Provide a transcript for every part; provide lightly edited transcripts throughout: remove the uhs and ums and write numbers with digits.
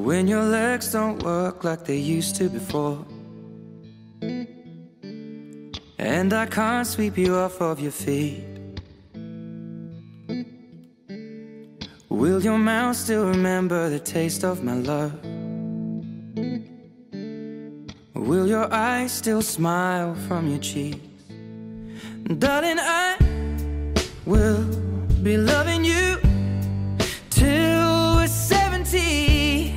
when your legs don't work like they used to before, and I can't sweep you off of your feet. Will your mouth still remember the taste of my love? Will your eyes still smile from your cheeks? Darling, I will be loving you till we're 70.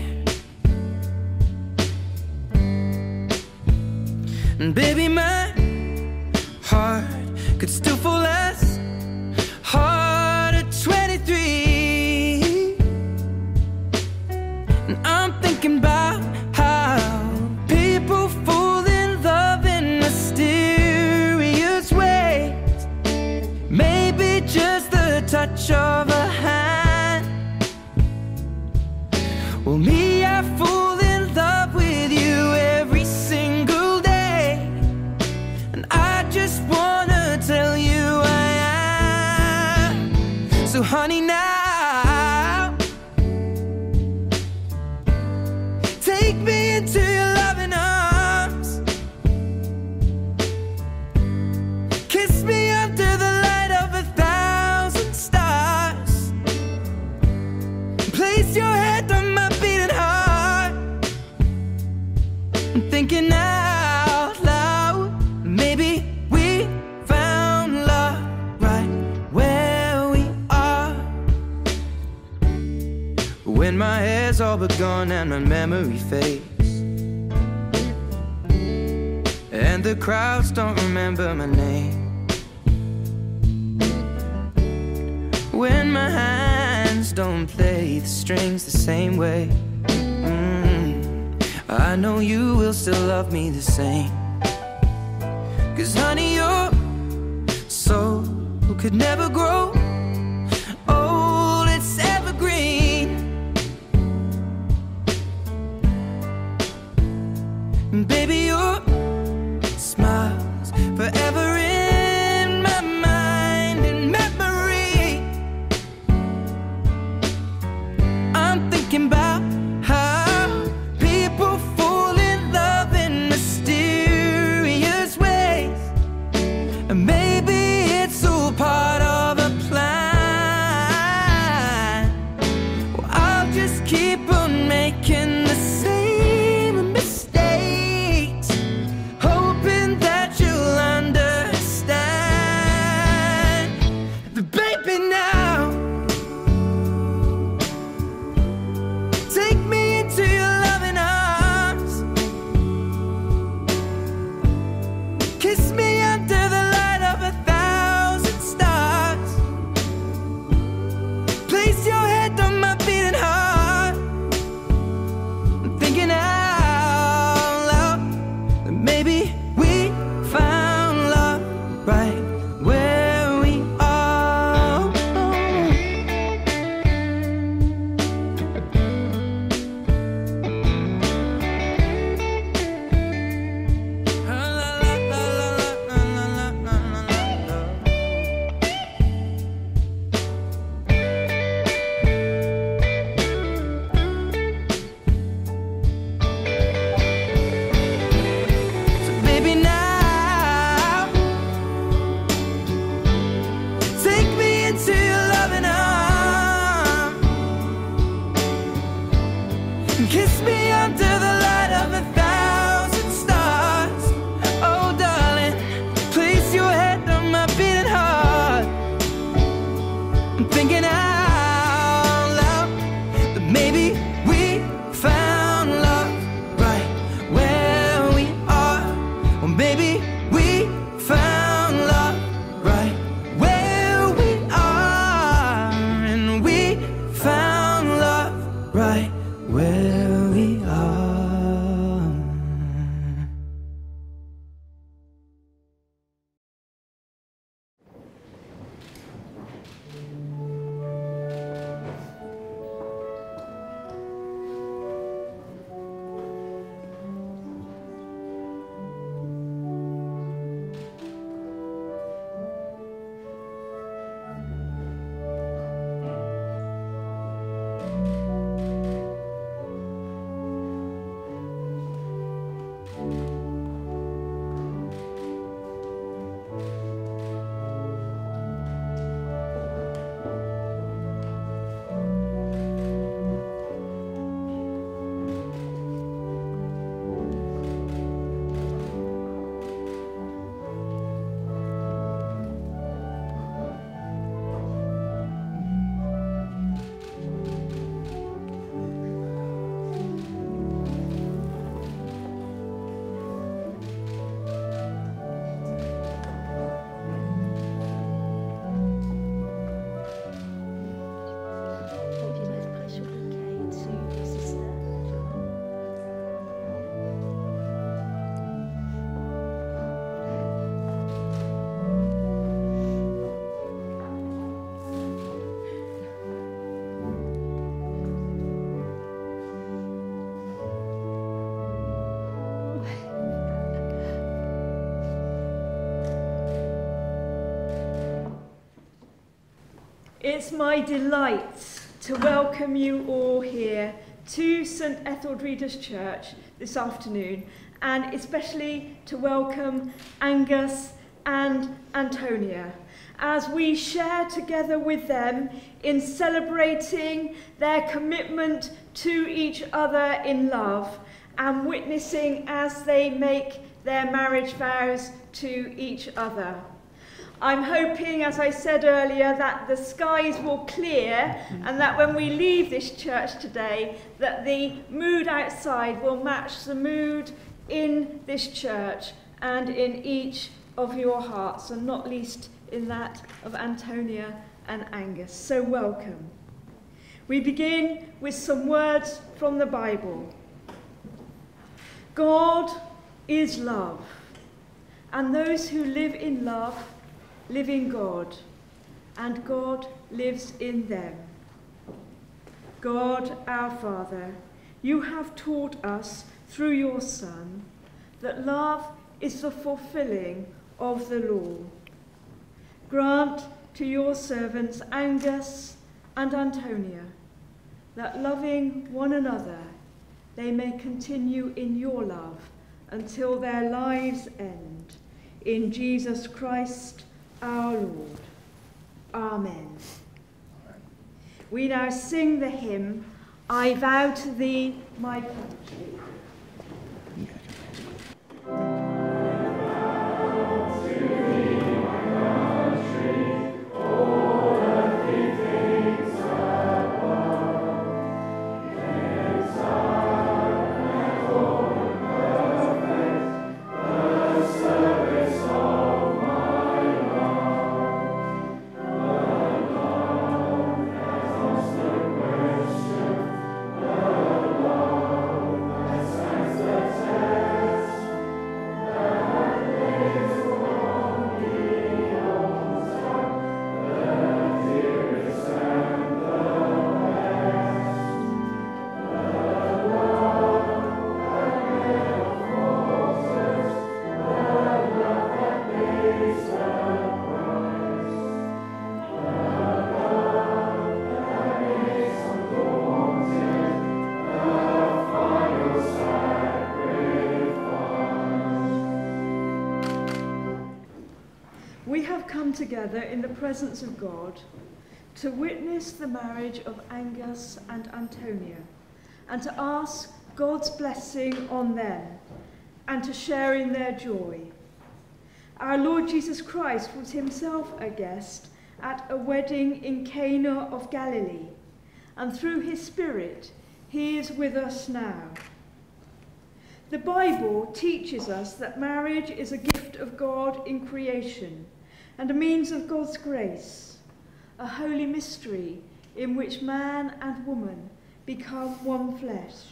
And baby, my heart could still fall as hard at 23. And I'm thinking about how people fall in love in mysterious ways. Maybe just the touch of a hand. Well, me, I fall in love with you every single day, and I just wanna tell you I am. So honey, now take me into your loving arms. Kiss me under the light of 1,000 stars. Place your head on my beating heart. I'm thinking out loud, maybe we found love right where we are. When my hair's all but gone and my memory fades, and the crowds don't remember my name. When my hands don't play the strings the same way, I know you will still love me the same. 'Cause honey, your soul could never grow old, it's evergreen. And baby, your smile's forever in my mind and memory. I'm thinking about how people fall in love in mysterious ways, and maybe it's all part of a plan. Well, I'll just keep on making the same mistakes, hoping that you'll understand. But baby, now take me into your loving arms. Kiss me under the light of 1,000 stars. Place your head on my beating heart. I'm thinking out loud that maybe we found love right where we are. So baby, now take me into your loving arms. Kiss me under the light of 1,000 stars. Oh darling, place your head on my beating heart. I'm thinking out loud that maybe we found love right where we are. Or maybe we found love right where we are. And we found love right where we are. It's my delight to welcome you all here to St Etheldreda's Church this afternoon, and especially to welcome Angus and Antonia as we share together with them in celebrating their commitment to each other in love and witnessing as they make their marriage vows to each other. I'm hoping, as I said earlier, that the skies will clear and that when we leave this church today, that the mood outside will match the mood in this church and in each of your hearts, and not least in that of Antonia and Angus. So welcome. We begin with some words from the Bible. God is love, and those who live in love live in God, and God lives in them. God, our Father, you have taught us through your Son that love is the fulfilling of the law. Grant to your servants Angus and Antonia that, loving one another, they may continue in your love until their lives end. In Jesus Christ, our Lord. Amen. We now sing the hymn, I Vow to Thee, My Country. Together in the presence of God to witness the marriage of Angus and Antonia and to ask God's blessing on them and to share in their joy. Our Lord Jesus Christ was himself a guest at a wedding in Cana of Galilee, and through his Spirit he is with us now. The Bible teaches us that marriage is a gift of God in creation and a means of God's grace, a holy mystery in which man and woman become one flesh.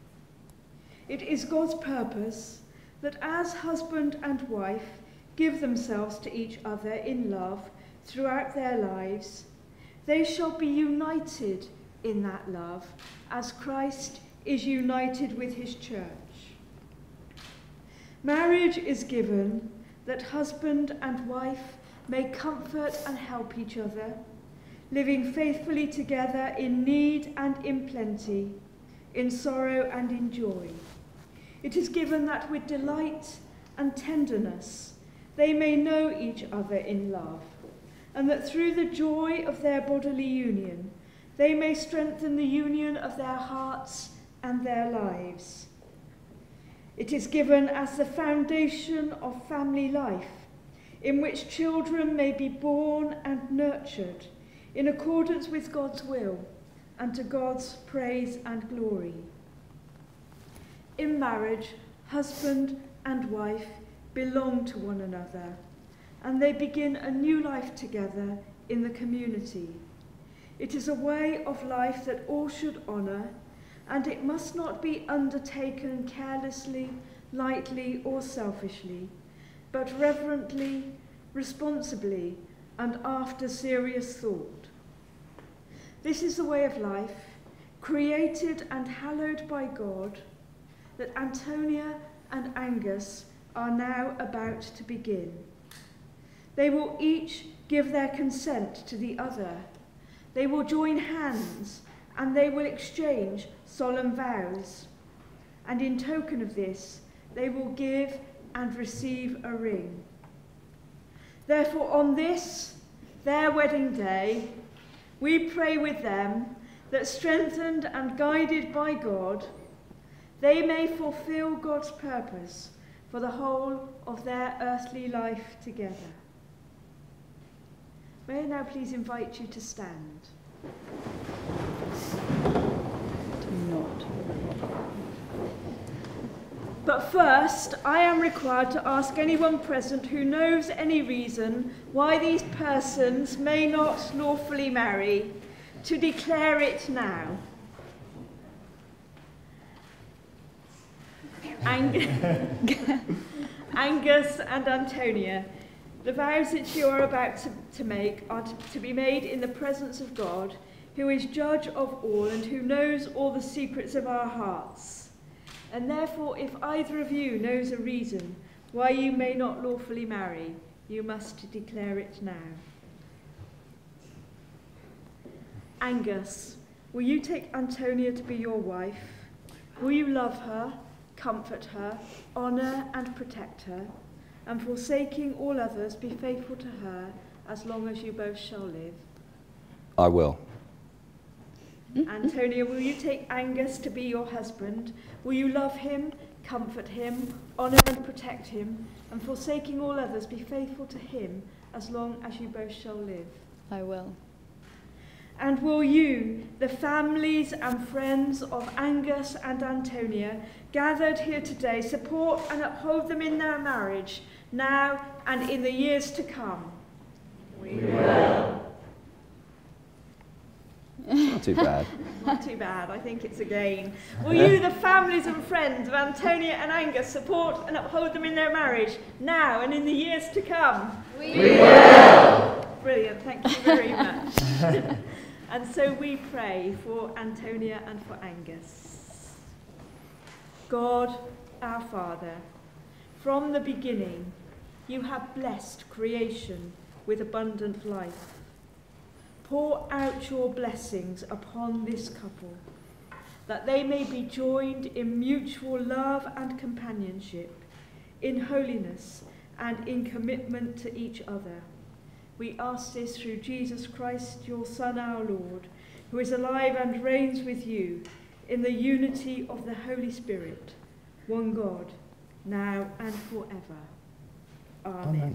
It is God's purpose that as husband and wife give themselves to each other in love throughout their lives, they shall be united in that love as Christ is united with his church. Marriage is given that husband and wife may comfort and help each other, living faithfully together in need and in plenty, in sorrow and in joy. It is given that with delight and tenderness they may know each other in love, and that through the joy of their bodily union they may strengthen the union of their hearts and their lives. It is given as the foundation of family life, in which children may be born and nurtured in accordance with God's will and to God's praise and glory. In marriage, husband and wife belong to one another, and they begin a new life together in the community. It is a way of life that all should honour, and it must not be undertaken carelessly, lightly, or selfishly, but reverently, responsibly, and after serious thought. This is the way of life, created and hallowed by God, that Antonia and Angus are now about to begin. They will each give their consent to the other, They will join hands and they will exchange solemn vows. And in token of this, they will give and receive a ring. Therefore, on this, their wedding day, we pray with them that, strengthened and guided by God, they may fulfill God's purpose for the whole of their earthly life together. May I now please invite you to stand. Do not. But first, I am required to ask anyone present who knows any reason why these persons may not lawfully marry to declare it now. Angus and Antonia, the vows that you are about to make are to be made in the presence of God, who is judge of all and who knows all the secrets of our hearts. And therefore, if either of you knows a reason why you may not lawfully marry, you must declare it now. Angus, will you take Antonia to be your wife? Will you love her, comfort her, honour and protect her, and forsaking all others, be faithful to her as long as you both shall live? I will. Antonia, will you take Angus to be your husband? Will you love him, comfort him, honour and protect him, and forsaking all others, be faithful to him as long as you both shall live? I will. And will you, the families and friends of Angus and Antonia, gathered here today, support and uphold them in their marriage, now and in the years to come? We will. Not too bad. Not too bad, I think it's a gain. Will you, the families and friends of Antonia and Angus, support and uphold them in their marriage, now and in the years to come? We will. Brilliant, thank you very much. And so we pray for Antonia and for Angus. God, our Father, from the beginning, you have blessed creation with abundant life. Pour out your blessings upon this couple, that they may be joined in mutual love and companionship, in holiness and in commitment to each other. We ask this through Jesus Christ, your Son, our Lord, who is alive and reigns with you in the unity of the Holy Spirit, one God, now and forever. Amen.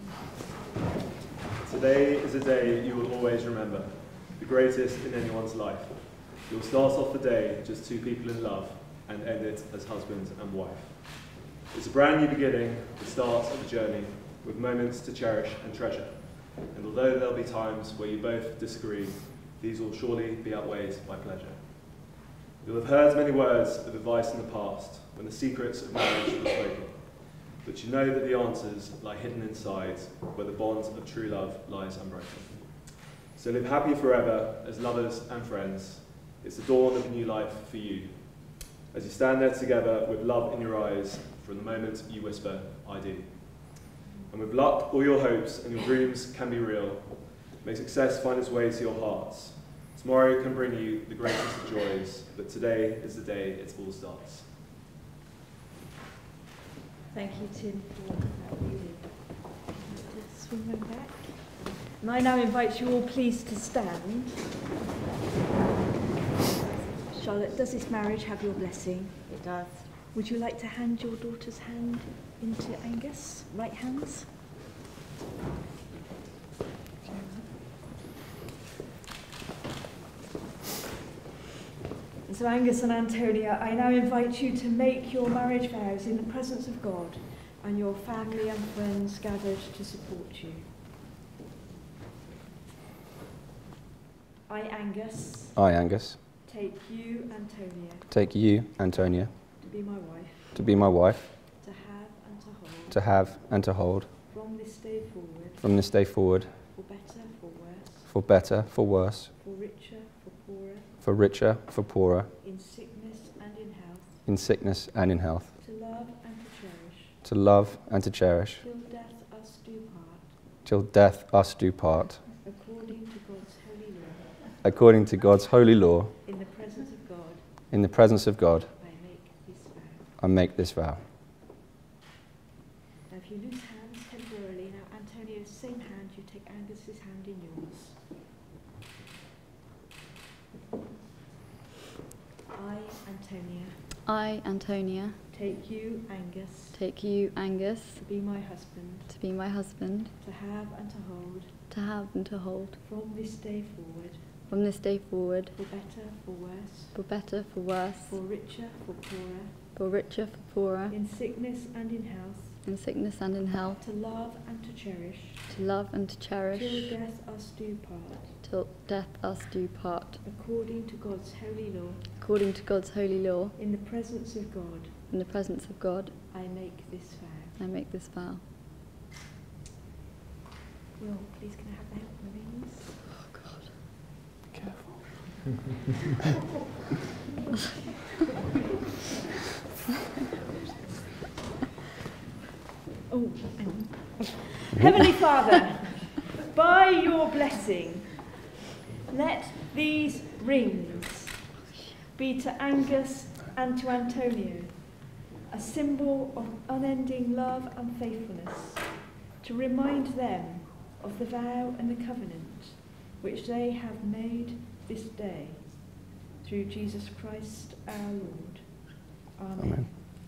Today is a day you will always remember, the greatest in anyone's life. You'll start off the day just two people in love and end it as husband and wife. It's a brand new beginning, the start of a journey, with moments to cherish and treasure. And although there'll be times where you both disagree, these will surely be outweighed by pleasure. You'll have heard many words of advice in the past, when the secrets of marriage were spoken. But you know that the answers lie hidden inside, where the bond of true love lies unbroken. So live happy forever as lovers and friends. It's the dawn of a new life for you. As you stand there together with love in your eyes, from the moment you whisper, I do. And with luck, all your hopes and your dreams can be real. May success find its way to your hearts. Tomorrow can bring you the greatest of joys, but today is the day it all starts. Thank you, Tim, for that reading. Just swing them back. And I now invite you all please to stand. Charlotte, does this marriage have your blessing? It does. Would you like to hand your daughter's hand into Angus? Right hands? So Angus and Antonia, I now invite you to make your marriage vows in the presence of God and your family and friends gathered to support you. I, Angus, take you, Antonia, to be my wife, to have and to hold, from this day forward, for better, for worse, for richer, for poorer, in sickness and in health, to love and to cherish, till death us do part, according to God's holy law, in the presence of God, in the presence of God, I make this vow. I make this vow. Now, if you lose hands temporarily, now Antonia, same hand, you take Angus's hand in yours. I, Antonia, take you, Angus, take you, Angus, to be my husband, to be my husband, to have and to hold, to have and to hold, from this day forward, from this day forward, for better, for worse, for better, for worse, for richer, for poorer, for richer, for poorer, in sickness and in health, in sickness and in health, to love and to cherish, to love and to cherish, till death us do part, till death us do part, according to God's holy law, according to God's holy law, in the presence of God, in the presence of God, I make this vow. I make this vow. Will, please can I have the help with these? Oh God. Oh, hang on. Heavenly Father, by your blessing, let these rings be to Angus and to Antonia a symbol of unending love and faithfulness, to remind them of the vow and the covenant which they have made this day, through Jesus Christ our Lord. Amen. Amen.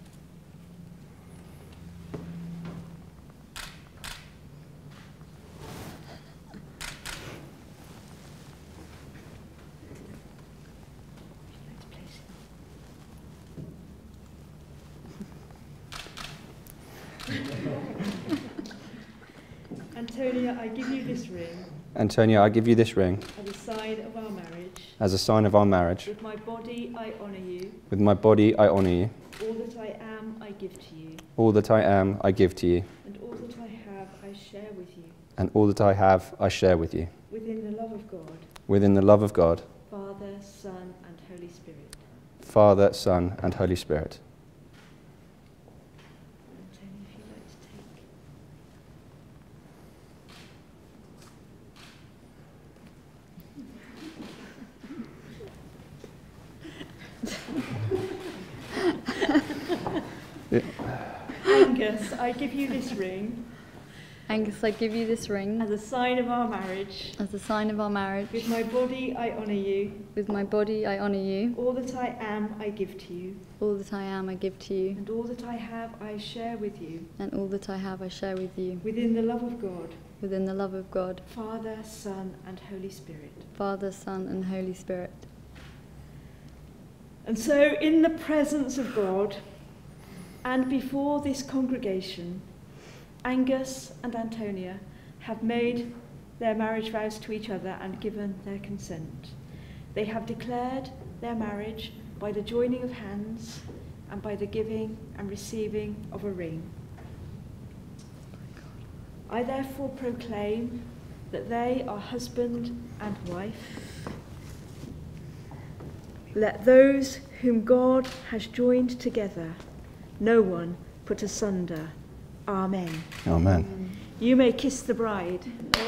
Antonia, I give you this ring Antonia, I give you this ring as a sign of our marriage. as a sign of our marriage. With my body I honour you. With my body, I honour you. All that I am I give to you. All that I am, I give to you. And all that I have I share with you. And all that I have, I share with you. Within the love of God, Within the love of God, Father, Son and Holy Spirit. Father, Son, and Holy Spirit. Antonia, if you'd like to take. Angus, I give you this ring Angus, I give you this ring as a sign of our marriage. as a sign of our marriage. With my body I honour you. With my body, I honour you. All that I am I give to you. All that I am, I give to you. And all that I have I share with you. And all that I have, I share with you. Within the love of God, Within the love of God, Father, Son and Holy Spirit. Father, Son, and Holy Spirit. And so, in the presence of God, and before this congregation, Angus and Antonia have made their marriage vows to each other and given their consent. They have declared their marriage by the joining of hands and by the giving and receiving of a ring. I therefore proclaim that they are husband and wife. Let those whom God has joined together, no one put asunder. Amen. Amen. You may kiss the bride.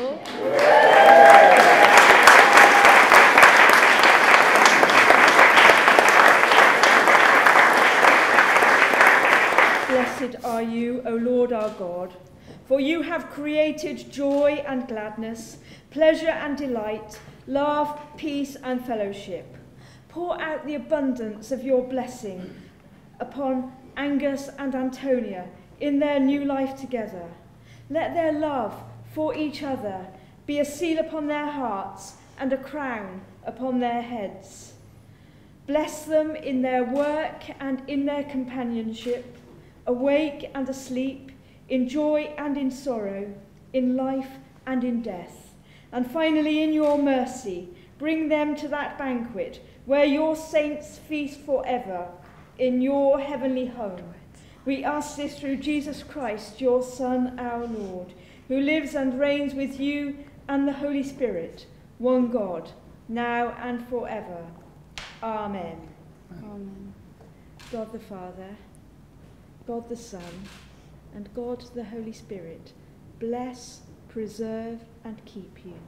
Blessed are you, O Lord our God, for you have created joy and gladness, pleasure and delight, love, peace and fellowship. Pour out the abundance of your blessing upon Angus and Antonia in their new life together. Let their love for each other be a seal upon their hearts and a crown upon their heads. Bless them in their work and in their companionship, awake and asleep, in joy and in sorrow, in life and in death. And finally, in your mercy, bring them to that banquet where your saints feast forever in your heavenly home. We ask this through Jesus Christ, your Son, our Lord, who lives and reigns with you and the Holy Spirit, one God, now and forever. Amen. Amen. God the Father, God the Son, and God the Holy Spirit, bless, preserve, and keep you.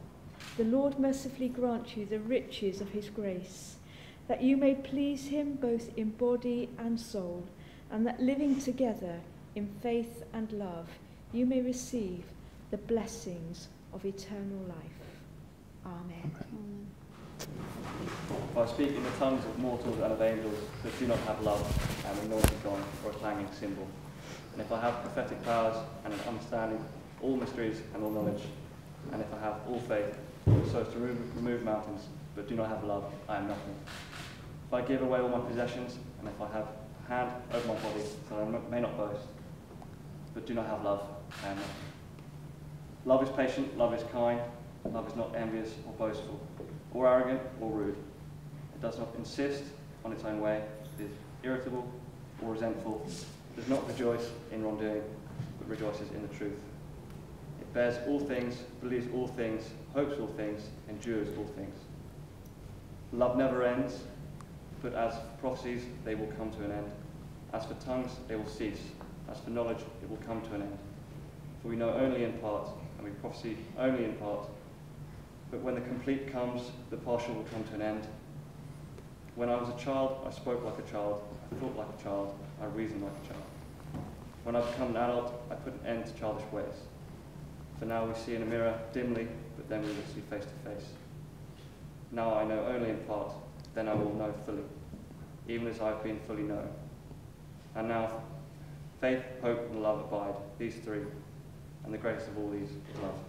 The Lord mercifully grant you the riches of his grace, that you may please him both in body and soul, and that living together in faith and love, you may receive the blessings of eternal life. Amen. Amen. If I speak in the tongues of mortals and of angels, but do not have love, I am a noisy gong or a clanging cymbal. And if I have prophetic powers and an understanding all mysteries and all knowledge, and if I have all faith, so as to remove mountains, but do not have love, I am nothing. If I give away all my possessions, and if I have a hand over my body, so that I may not boast, but do not have love, I am nothing. Love is patient, love is kind, love is not envious or boastful, or arrogant or rude. It does not insist on its own way, it is irritable or resentful, it does not rejoice in wrongdoing, but rejoices in the truth. It bears all things, believes all things, hopes all things, endures all things. Love never ends, but as for prophecies, they will come to an end. As for tongues, they will cease. As for knowledge, it will come to an end. For we know only in part, and we prophesy only in part. But when the complete comes, the partial will come to an end. When I was a child, I spoke like a child, I thought like a child, I reasoned like a child. When I become an adult, I put an end to childish ways. For now we see in a mirror dimly, but then we will see face to face. Now I know only in part, then I will know fully, even as I have been fully known. And now faith, hope, and love abide, these three, and the greatest of all these is love.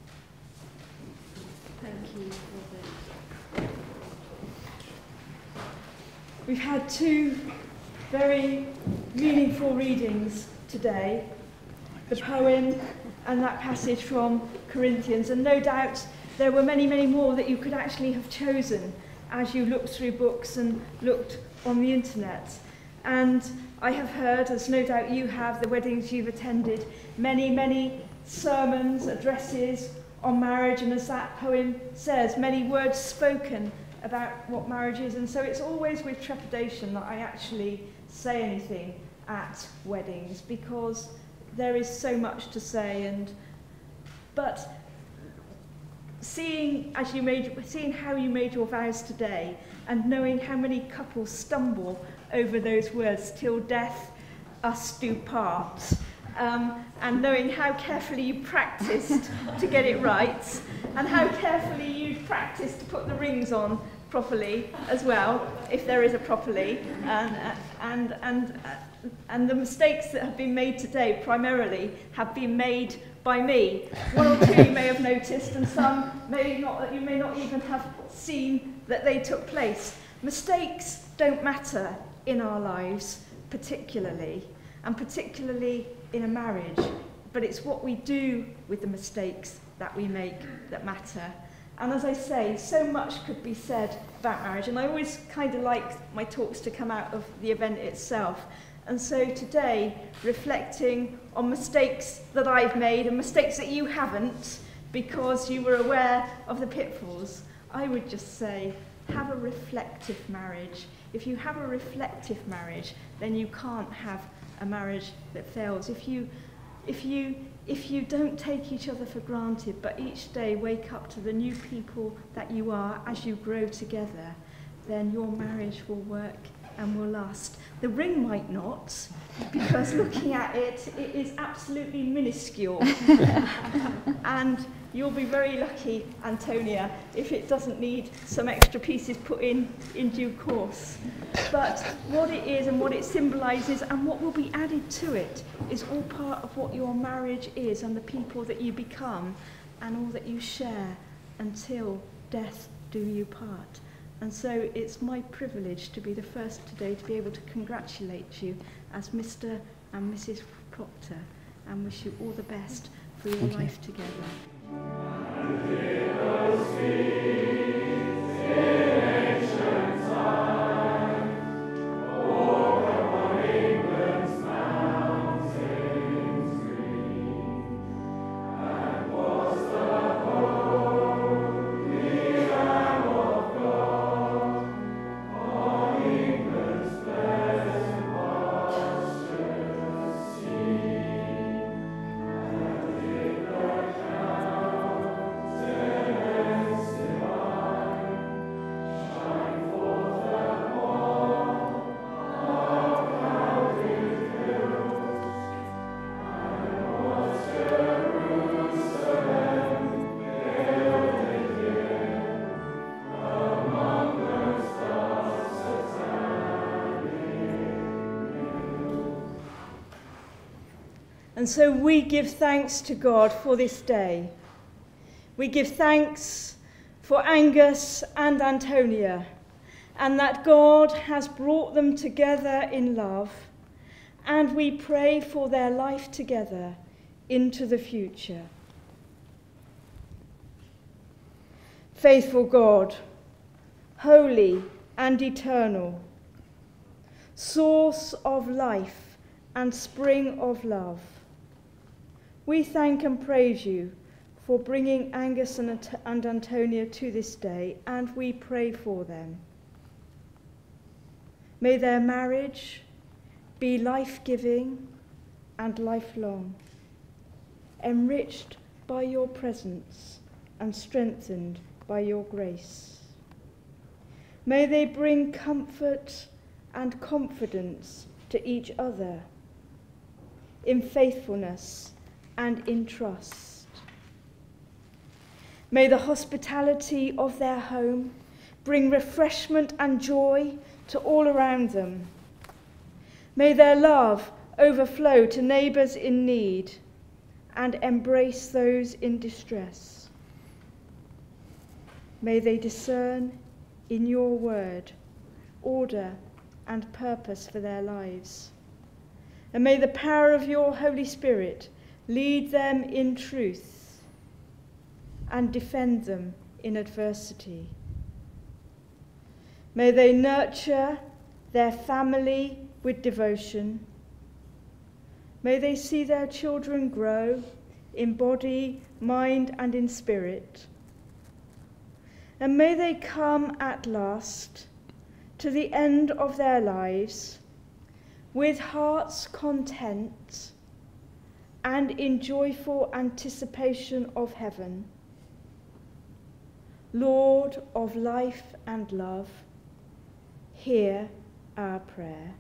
Thank you, Robert. We've had two very meaningful readings today, the poem and that passage from Corinthians, and no doubt there were many, many more that you could actually have chosen as you looked through books and looked on the internet. And I have heard, as no doubt you have, the weddings you've attended, many, many sermons, addresses on marriage, and as that poem says, many words spoken about what marriage is. And so it's always with trepidation that I actually say anything at weddings, because there is so much to say. But seeing how you made your vows today, and knowing how many couples stumble over those words, till death us do part, and knowing how carefully you practiced to get it right, and how carefully you practiced to put the rings on properly as well, if there is a properly, and the mistakes that have been made today primarily have been made by me. One or two you may have noticed, and some may not, that you may not even have seen that they took place. Mistakes don't matter in our lives particularly, and particularly in a marriage, but it's what we do with the mistakes that we make that matter. And as I say, so much could be said about marriage, and I always kind of like my talks to come out of the event itself. And so today, reflecting on mistakes that I've made and mistakes that you haven't, because you were aware of the pitfalls, I would just say, have a reflective marriage. If you have a reflective marriage, then you can't have a marriage that fails. If you don't take each other for granted, but each day wake up to the new people that you are as you grow together, then your marriage will work and will last. The ring might not, because looking at it, it is absolutely minuscule. And you'll be very lucky, Antonia, if it doesn't need some extra pieces put in due course. But what it is and what it symbolises and what will be added to it is all part of what your marriage is, and the people that you become, and all that you share until death do you part. And so it's my privilege to be the first today to be able to congratulate you as Mr. and Mrs. Procter, and wish you all the best for your life together. And so we give thanks to God for this day. We give thanks for Angus and Antonia, and that God has brought them together in love, and we pray for their life together into the future. Faithful God, holy and eternal, source of life and spring of love, we thank and praise you for bringing Angus and Antonia to this day, and we pray for them. May their marriage be life-giving and lifelong, enriched by your presence and strengthened by your grace. May they bring comfort and confidence to each other in faithfulness and in trust. May the hospitality of their home bring refreshment and joy to all around them. May their love overflow to neighbours in need and embrace those in distress. May they discern in your word order and purpose for their lives. And may the power of your Holy Spirit lead them in truth and defend them in adversity. May they nurture their family with devotion. May they see their children grow in body, mind, and in spirit. And may they come at last to the end of their lives with hearts content and in joyful anticipation of heaven. Lord of life and love, hear our prayer.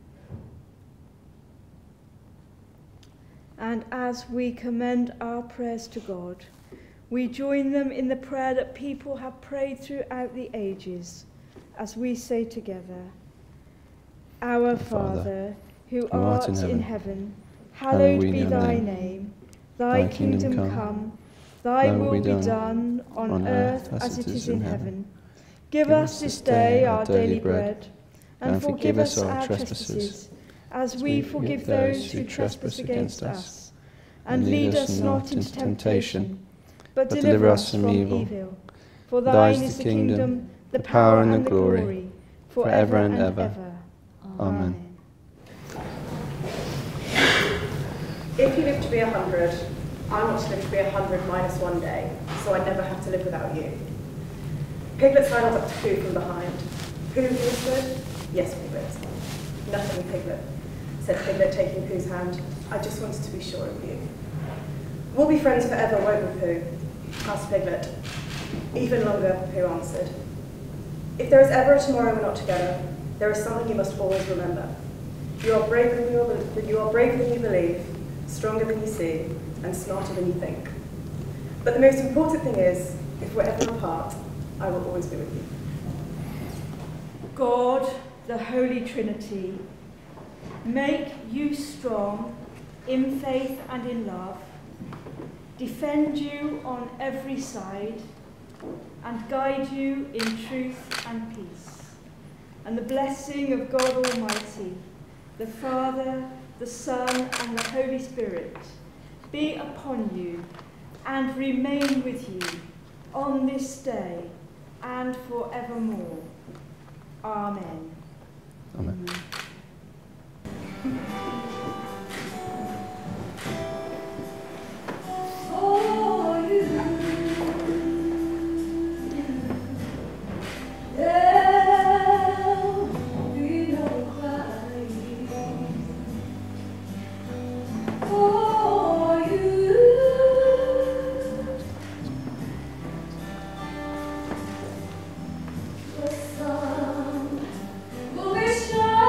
And as we commend our prayers to God, we join them in the prayer that people have prayed throughout the ages, as we say together, Our Father, who art in heaven, hallowed be thy name. Thy kingdom come, thy will be done on earth as it is in heaven. Give us this day our daily bread, and forgive us our trespasses, as we forgive those who trespass against us. And lead us not into temptation, but deliver us from evil. For thine is the kingdom, the power and the glory, forever and ever. Amen. If you live to be 100, I want to live to be 100 minus 1 day, so I never have to live without you. Piglet sidled up to Pooh from behind. Pooh whispered, "Yes, Piglet." "Nothing, Piglet," said Piglet, taking Pooh's hand. "I just wanted to be sure of you." "We'll be friends forever, won't we, Pooh?" asked Piglet. "Even longer," Pooh answered. "If there is ever a tomorrow we're not together, there is something you must always remember. You are braver than you believe, stronger than you see, and smarter than you think. But the most important thing is, if we're ever apart, I will always be with you." God, the Holy Trinity, make you strong in faith and in love, defend you on every side, and guide you in truth and peace. And the blessing of God Almighty, the Father, the Son, and the Holy Spirit be upon you and remain with you on this day and forevermore. Amen. Amen. The sun will be shining.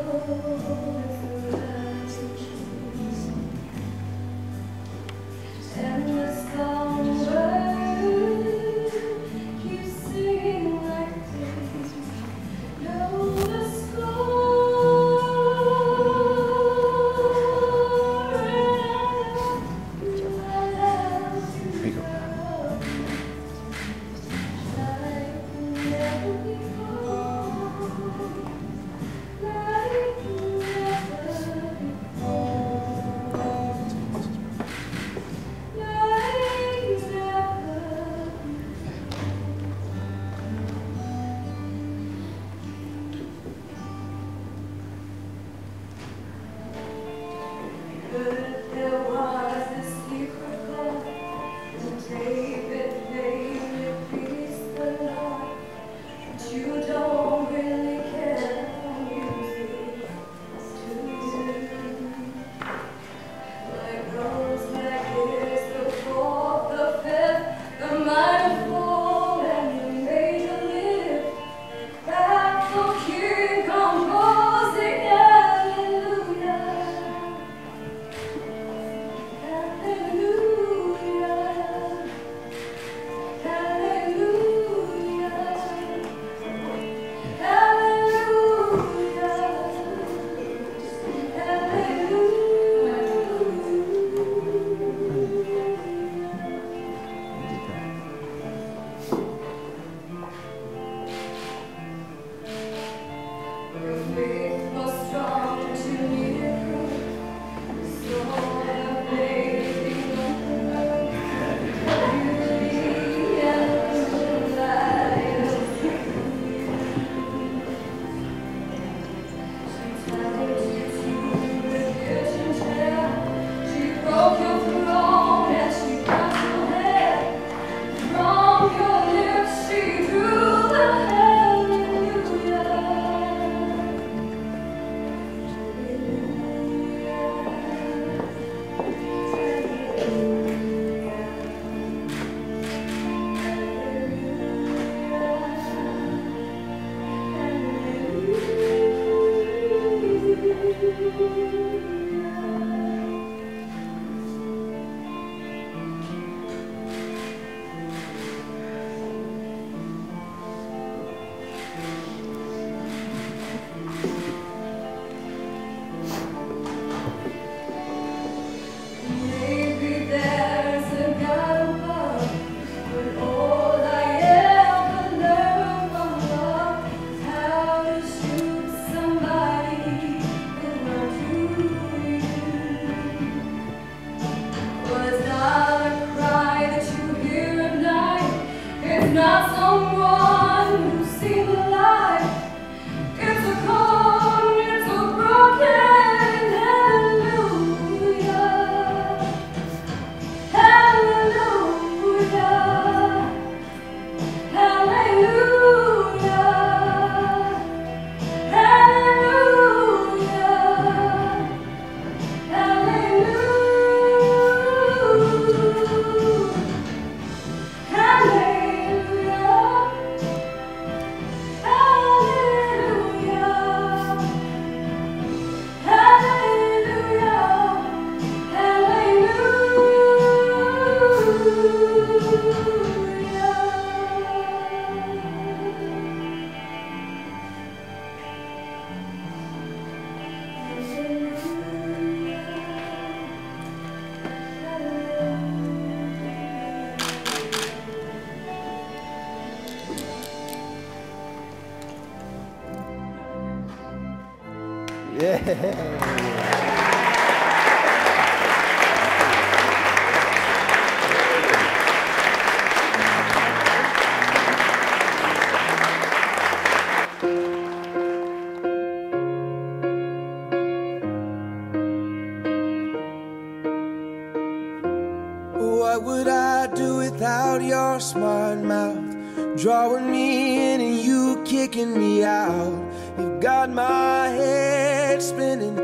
What would I do without your smart mouth? Drawing me in and you kicking me out. You've got my head spinning,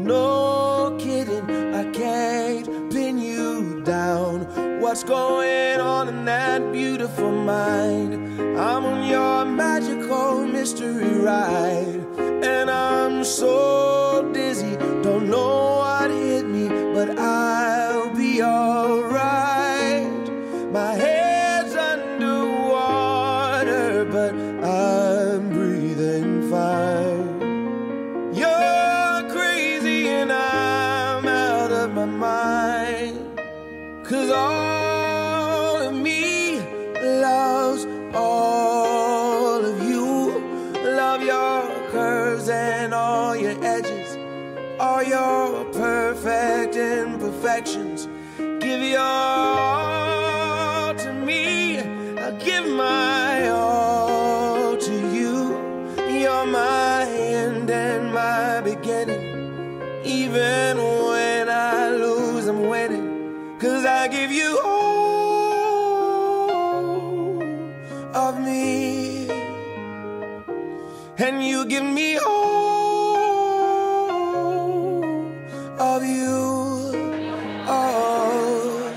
no kidding. I can't pin you down. What's going on in that beautiful mind? I'm on your magical mystery ride, and I'm so 'cause all of me loves all of you. Love your curves and all your edges, all your perfect imperfections. Give your all to me, I'll give my all to you. You're my end and my beginning. Even when I lose, I'm winning, 'cause I give you all of me, and you give me all of you. Oh,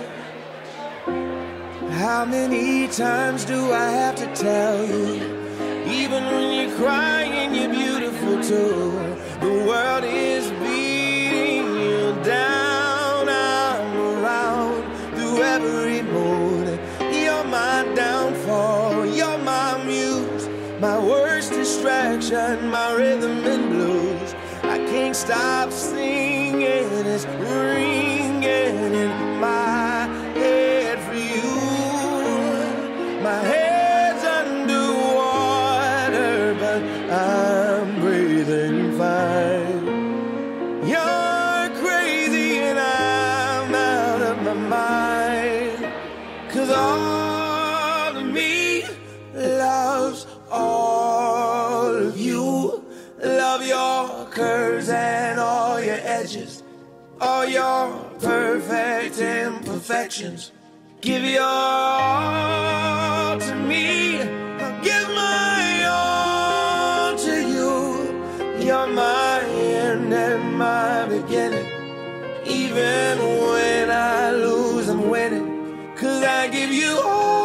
how many times do I have to tell you, even when you're crying, you're beautiful too. The world is beating you down. I'm around through every mood. You're my downfall, you're my muse, my worst distraction, my rhythm and blues. I can't stop singing, it's ringing in my head for you. My head's underwater, but I'm breathing fine. You're crazy and I'm out of my mind, 'cause all of me loves all of you. Love your curves and all your edges, all your perfect imperfections. Give your all to me, I'll give my all to you. You're my end and my beginning. Even when I lose, I'm winning, 'cause I give you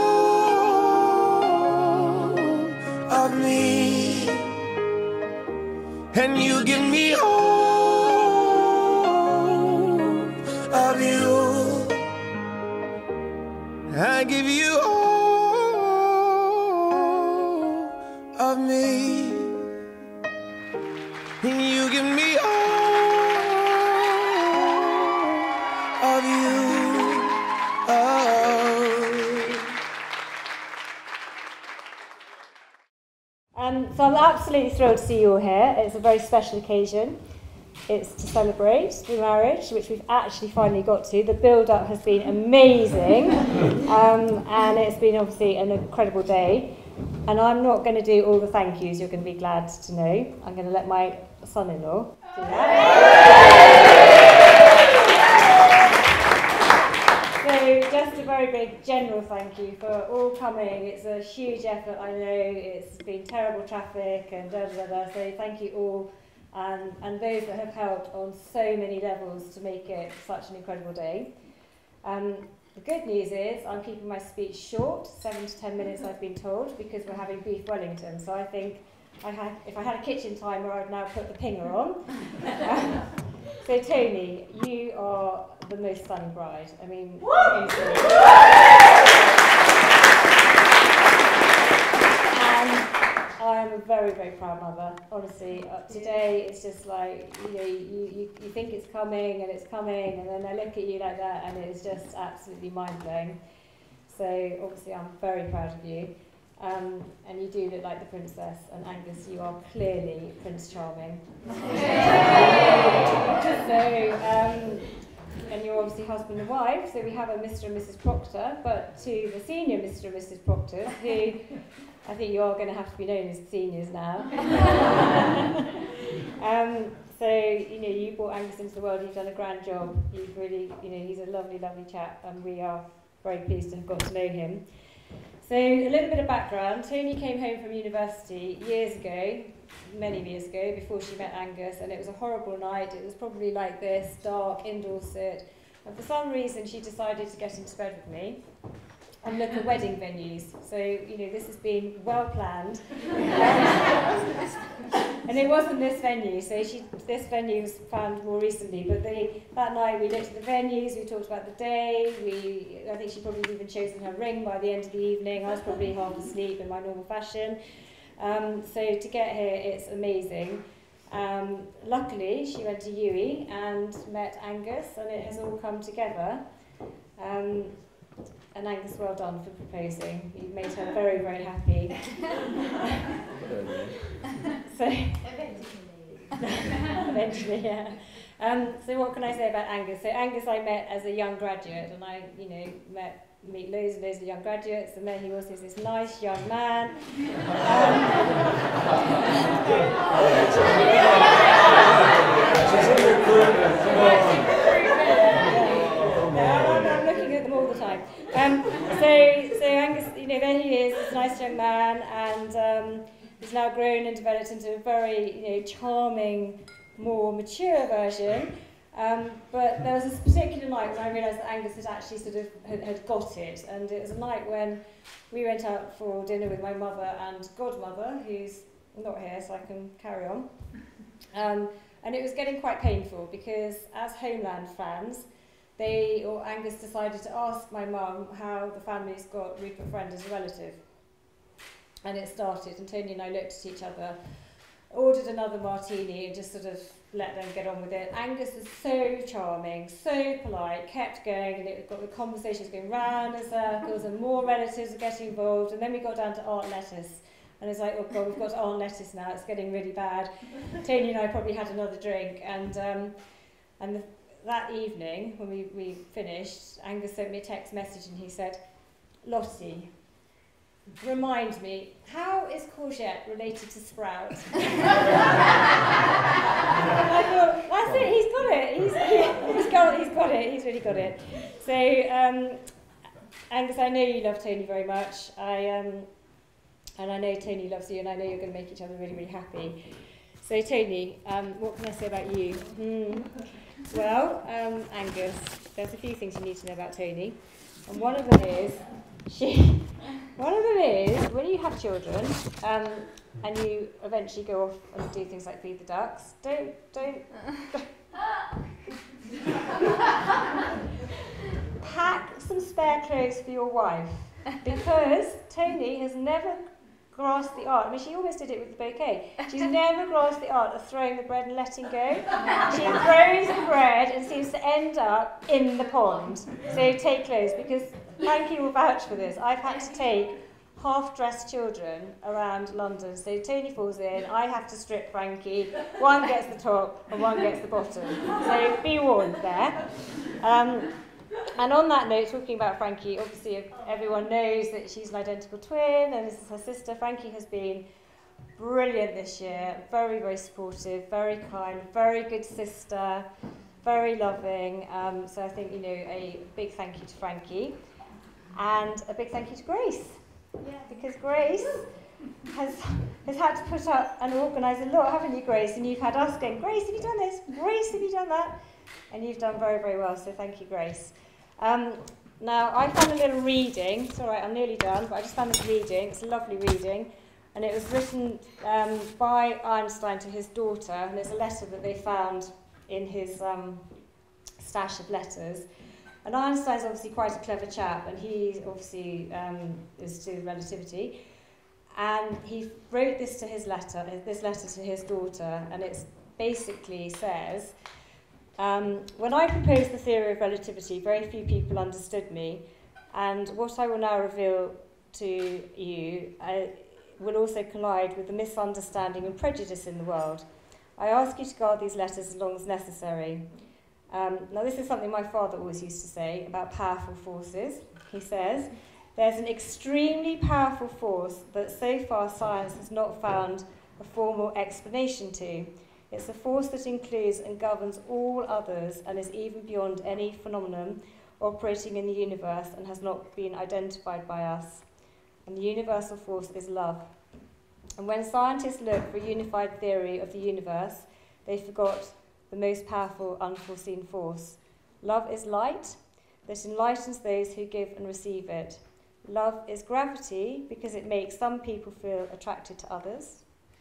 all of me, and you give me all of you. I give you all of me, and you give me all of you. So I'm absolutely thrilled to see you all here. It's a very special occasion. It's to celebrate the marriage, which we've actually finally got to. The build-up has been amazing, and it's been obviously an incredible day. And I'm not going to do all the thank yous, you're going to be glad to know. I'm going to let my son-in-law do that. So just a very big general thank you for all coming. It's a huge effort, I know. It's been terrible traffic and da-da-da-da. So thank you all. And those that have helped on so many levels to make it such an incredible day. The good news is I'm keeping my speech short, 7 to 10 minutes I've been told, because we're having beef Wellington. So I think if I had a kitchen timer, I'd now put the pinger on. So Tony, you are the most stunning bride. I mean, I am a very, very proud mother, honestly. Today, it's just like, you think it's coming, and then I look at you like that, and it's just absolutely mind-blowing. So, obviously, I'm very proud of you. And you do look like the princess, and Angus, you are clearly Prince Charming. And you're obviously husband and wife, so we have a Mr. and Mrs. Procter, but to the senior Mr. and Mrs. Procter, who I think you are going to have to be known as seniors now. So, you brought Angus into the world, you've done a grand job. You've really, he's a lovely, lovely chap, and we are very pleased to have got to know him. So, a little bit of background. Tony came home from university years ago, many years ago, before she met Angus, and it was a horrible night. It was probably like this, dark, in Dorset. And for some reason, she decided to get into bed with me and look at wedding venues. So, this has been well planned. And it wasn't this venue, so this venue was found more recently, but that night we looked at the venues, we talked about the day, I think she'd probably even chosen her ring by the end of the evening. I was probably half asleep in my normal fashion. So to get here, it's amazing. Luckily, she went to UWE and met Angus, and it has all come together. And Angus, well done for proposing. You made her very, very happy. So eventually, yeah. So what can I say about Angus? So Angus I met as a young graduate, and I, meet loads and loads of young graduates, and then he was this nice young man. I'm looking at them all the time. So Angus, there he is, this nice young man, and he's now grown and developed into a very, charming, more mature version. But there was this particular night when I realised that Angus had actually sort of had got it, and it was a night when we went out for dinner with my mother and godmother, who's not here, so I can carry on. And it was getting quite painful because, as Homeland fans, Angus decided to ask my mum how the family's got Rupert Friend as a relative. And it started, and Tony and I looked at each other, ordered another martini, and just sort of let them get on with it. Angus was so charming, so polite, kept going, and it got the conversations going round in circles, and more relatives were getting involved. And then we got down to Aunt Lettuce, and it's like, oh God, we've got to Aunt Lettuce now. It's getting really bad. Tony and I probably had another drink, and that evening when we finished, Angus sent me a text message, and he said, "Lottie, remind me, how is courgette related to sprout?" And I thought, that's it, he's got it. He's got it, he's really got it. So, Angus, I know you love Tony very much. And I know Tony loves you, and I know you're going to make each other really, really happy. So, Tony, what can I say about you? Well, Angus, there's a few things you need to know about Tony. And one of them is, when you have children, and you eventually go off and do things like feed the ducks, don't pack some spare clothes for your wife, because Tony has never grasped the art. I mean, she almost did it with the bouquet. She's never grasped the art of throwing the bread and letting go. She throws the bread and seems to end up in the pond. So take clothes, because Frankie will vouch for this. I've had to take half-dressed children around London. So Tony falls in, I have to strip Frankie. One gets the top and one gets the bottom. So be warned there. And on that note, talking about Frankie, obviously everyone knows that she's an identical twin, and this is her sister. Frankie has been brilliant this year, very, very supportive, very kind, very good sister, very loving. So I think, a big thank you to Frankie, and a big thank you to Grace, because Grace has had to put up and organise a lot, haven't you, Grace? And you've had us going, Grace, have you done this? Grace, have you done that? And you've done very, very well, so thank you, Grace. Now, I found a little reading. It's all right, I'm nearly done, but I just found this reading. It's a lovely reading, and it was written by Einstein to his daughter, and it's a letter that they found in his stash of letters. And Einstein's obviously quite a clever chap, and he obviously is to relativity. And he wrote this letter to his daughter, and it basically says, when I proposed the theory of relativity, very few people understood me, and what I will now reveal to you will also collide with the misunderstanding and prejudice in the world. I ask you to guard these letters as long as necessary. Now, this is something my father always used to say about powerful forces. He says, there's an extremely powerful force that so far science has not found a formal explanation to. It's a force that includes and governs all others and is even beyond any phenomenon operating in the universe and has not been identified by us. And the universal force is love. And when scientists look for a unified theory of the universe, they forgot the most powerful unforeseen force. Love is light that enlightens those who give and receive it. Love is gravity because it makes some people feel attracted to others.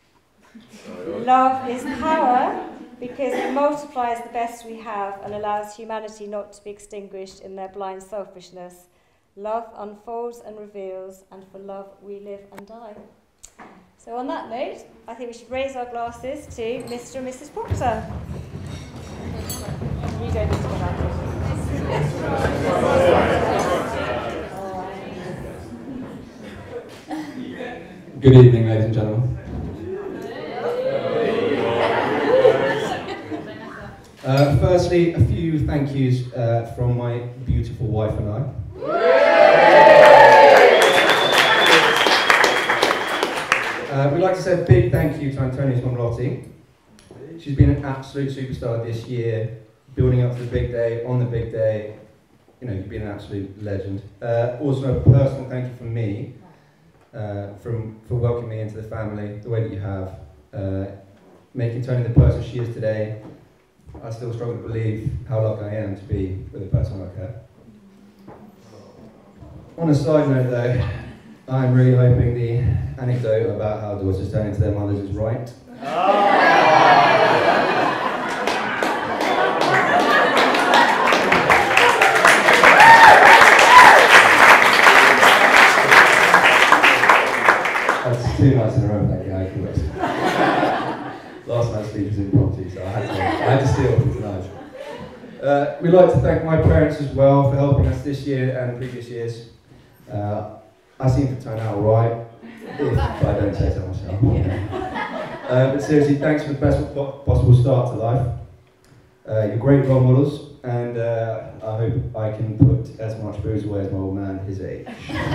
Love is power because it multiplies the best we have and allows humanity not to be extinguished in their blind selfishness. Love unfolds and reveals, and for love we live and die. So on that note, I think we should raise our glasses to Mr. and Mrs. Procter. You don't need to go back. Good evening, ladies and gentlemen. Firstly, a few thank yous from my beautiful wife and I. We'd like to say a big thank you to Antonia's mum Lottie. She's been an absolute superstar this year, building up to the big day, on the big day. You know, you've been an absolute legend. Also, a personal thank you from me, for welcoming me into the family the way that you have, making Tony the person she is today. I still struggle to believe how lucky I am to be with a person like her. On a side note though, I'm really hoping the anecdote about how daughters turn into their mothers is right. That's too nice in a row, that guy. Last night's speech was impromptu, so I had to steal from tonight. We'd like to thank my parents as well for helping us this year and previous years. I seem to turn out alright, if I don't say so myself. But seriously, thanks for the best possible start to life. You're great role models, and I hope I can put as much booze away as my old man his age.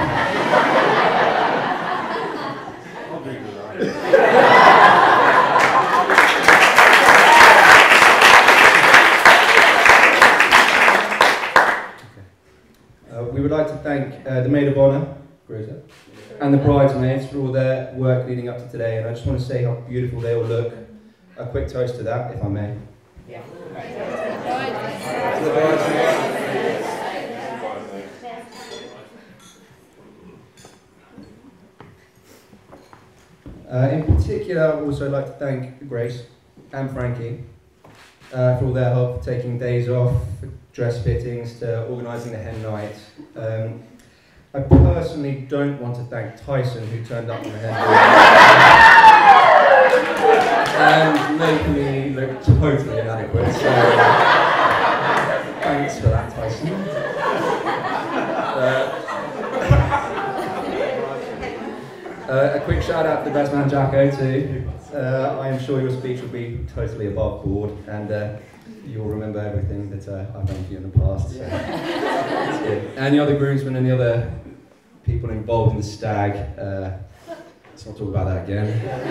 I'll agree with that. We would like to thank the Maid of Honour, Greta, and the bridesmaids for all their work leading up to today, and I just want to say how beautiful they all look. A quick toast to that, if I may. Yeah. To the bridesmaids. In particular, I would also like to thank Grace and Frankie for all their help, taking days off, dress fittings, to organising the hen night. I personally don't want to thank Tyson, who turned up on the hen night and made me look totally inadequate, so thanks for that, Tyson. A quick shout out to the best man Jacko too. I am sure your speech will be totally above board, and you'll remember everything that I've done for you in the past. So. That's good. And the other groomsmen and the other people involved in the stag, let's not talk about that again.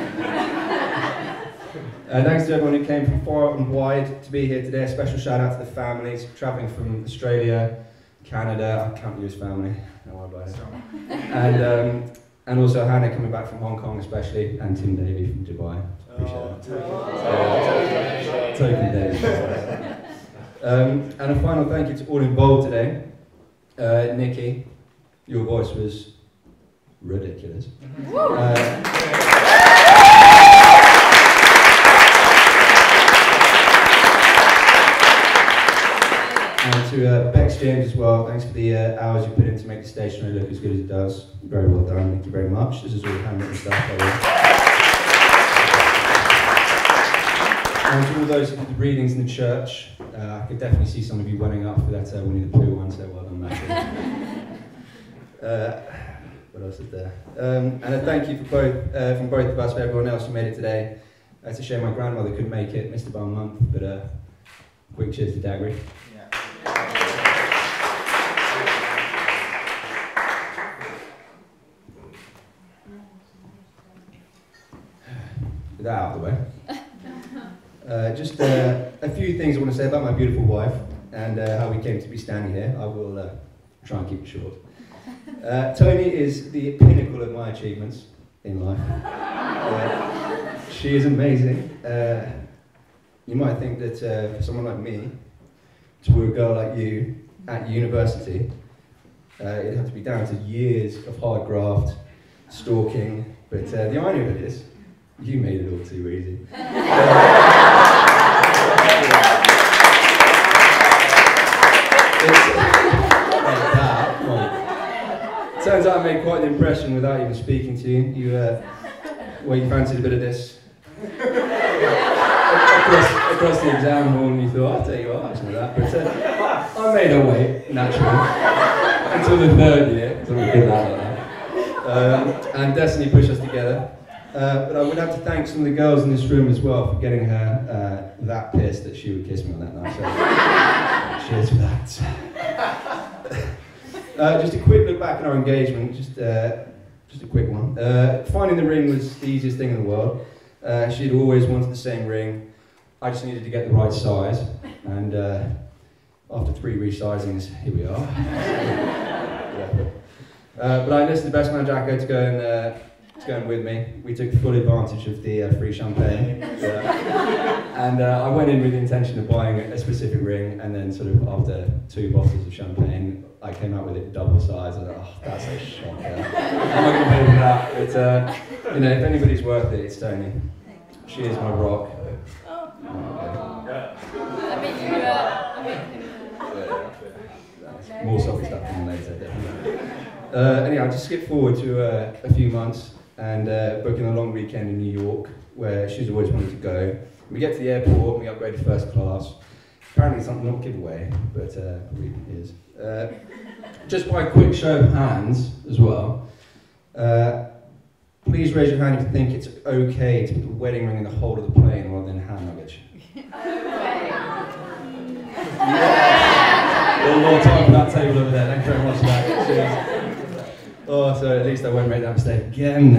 Thanks to everyone who came from far and wide to be here today. A special shout out to the families travelling from Australia, Canada. I count you as family, don't worry about it. And also Hannah coming back from Hong Kong especially, and Tim Davey from Dubai. Appreciate that. Token Davey. And a final thank you to all involved today. Nikki, your voice was ridiculous. And to Bex James as well, thanks for the hours you put in to make the stationery look as good as it does. Very well done, thank you very much. This is all handwritten stuff, by the way. And to all those who did the readings in the church, I could definitely see some of you running up for that Winnie the Pooh one, so well done, Matthew. What else is there? And a thank you for from both of us, for everyone else who made it today. It's a shame my grandmother couldn't make it, missed about a month, but quick cheers to Daggery. With that out of the way. Just a few things I want to say about my beautiful wife and how we came to be standing here. I will try and keep it short. Tony is the pinnacle of my achievements in life. She is amazing. You might think that for someone like me, to woo a girl like you at university, it'd have to be down to years of hard graft, stalking, but the irony of it is, you made it all too easy. Turns out I made quite an impression without even speaking to you. You fancied a bit of this across the exam hall, and you thought, I'll tell you what, I'll that. But I made her wait, naturally, until the third year, so we did that like that. And destiny pushed us together. But I would have to thank some of the girls in this room as well for getting her that pissed that she would kiss me on that night. So cheers for that. Just a quick look back at our engagement, just a quick one. Finding the ring was the easiest thing in the world. She'd always wanted the same ring. I just needed to get the right size, and after 3 resizings, here we are. But I enlisted the best man Jacko to go in with me. We took full advantage of the free champagne, and I went in with the intention of buying a specific ring, and then sort of after 2 bottles of champagne, I came out with it double size. And oh, that's a shocker. I'm not going to pay for that. But you know, if anybody's worth it, it's Tony. She is my rock. More sorry stuff coming later, definitely. Anyhow, I'll just skip forward to a few months and booking a long weekend in New York, where she's always wanted to go. We get to the airport and we upgrade to first class. Apparently something not giveaway, but probably is. Just by a quick show of hands as well, please raise your hand if you think it's okay to put the wedding ring in the hold of the plane rather than hand luggage. A little more time for that table over there, thank you very much for that. Oh, so at least I won't make that mistake again.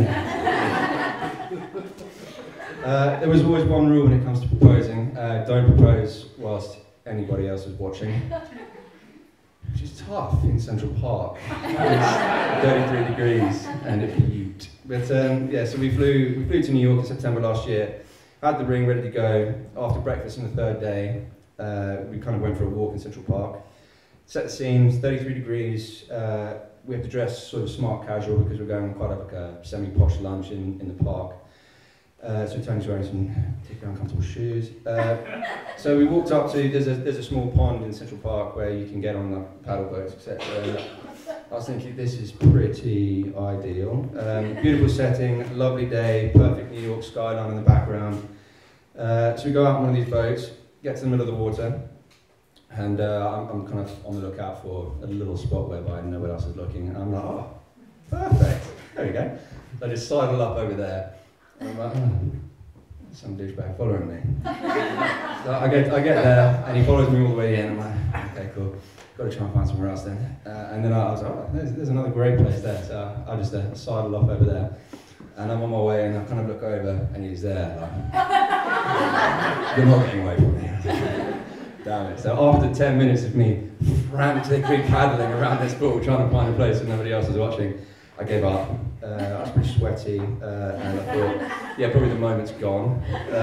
There was always one rule when it comes to proposing. Don't propose whilst anybody else is watching. Which is tough in Central Park. It's 33 degrees and it's Ute. But yeah, so we flew to New York in September last year. Had the ring ready to go. After breakfast on the 3rd day, we kind of went for a walk in Central Park. Set the scenes, 33 degrees. We have to dress sort of smart casual because we're going on quite like a semi-posh lunch in the park. So Tony's wearing some particularly uncomfortable shoes. So we walked up to, there's a small pond in Central Park where you can get on the paddle boats, etc. I was thinking this is pretty ideal. Beautiful setting, lovely day, perfect New York skyline in the background. So we go out on one of these boats, get to the middle of the water, and I'm kind of on the lookout for a little spot whereby nobody else is looking. And I'm like, oh, perfect, there we go. So I just sidle up over there. And I'm like, oh, some douchebag following me. So I get there, and he follows me all the way in. I'm like, okay, cool. Got to try and find somewhere else then. And then I was like, oh, there's another great place there. So I just sidle off over there. And I'm on my way, and I kind of look over, and he's there. Like, you're not getting away from me. Damn it. So after 10 minutes of me frantically paddling around this pool, trying to find a place where nobody else is watching, I gave up. I was pretty sweaty, and I thought, yeah, probably the moment's gone.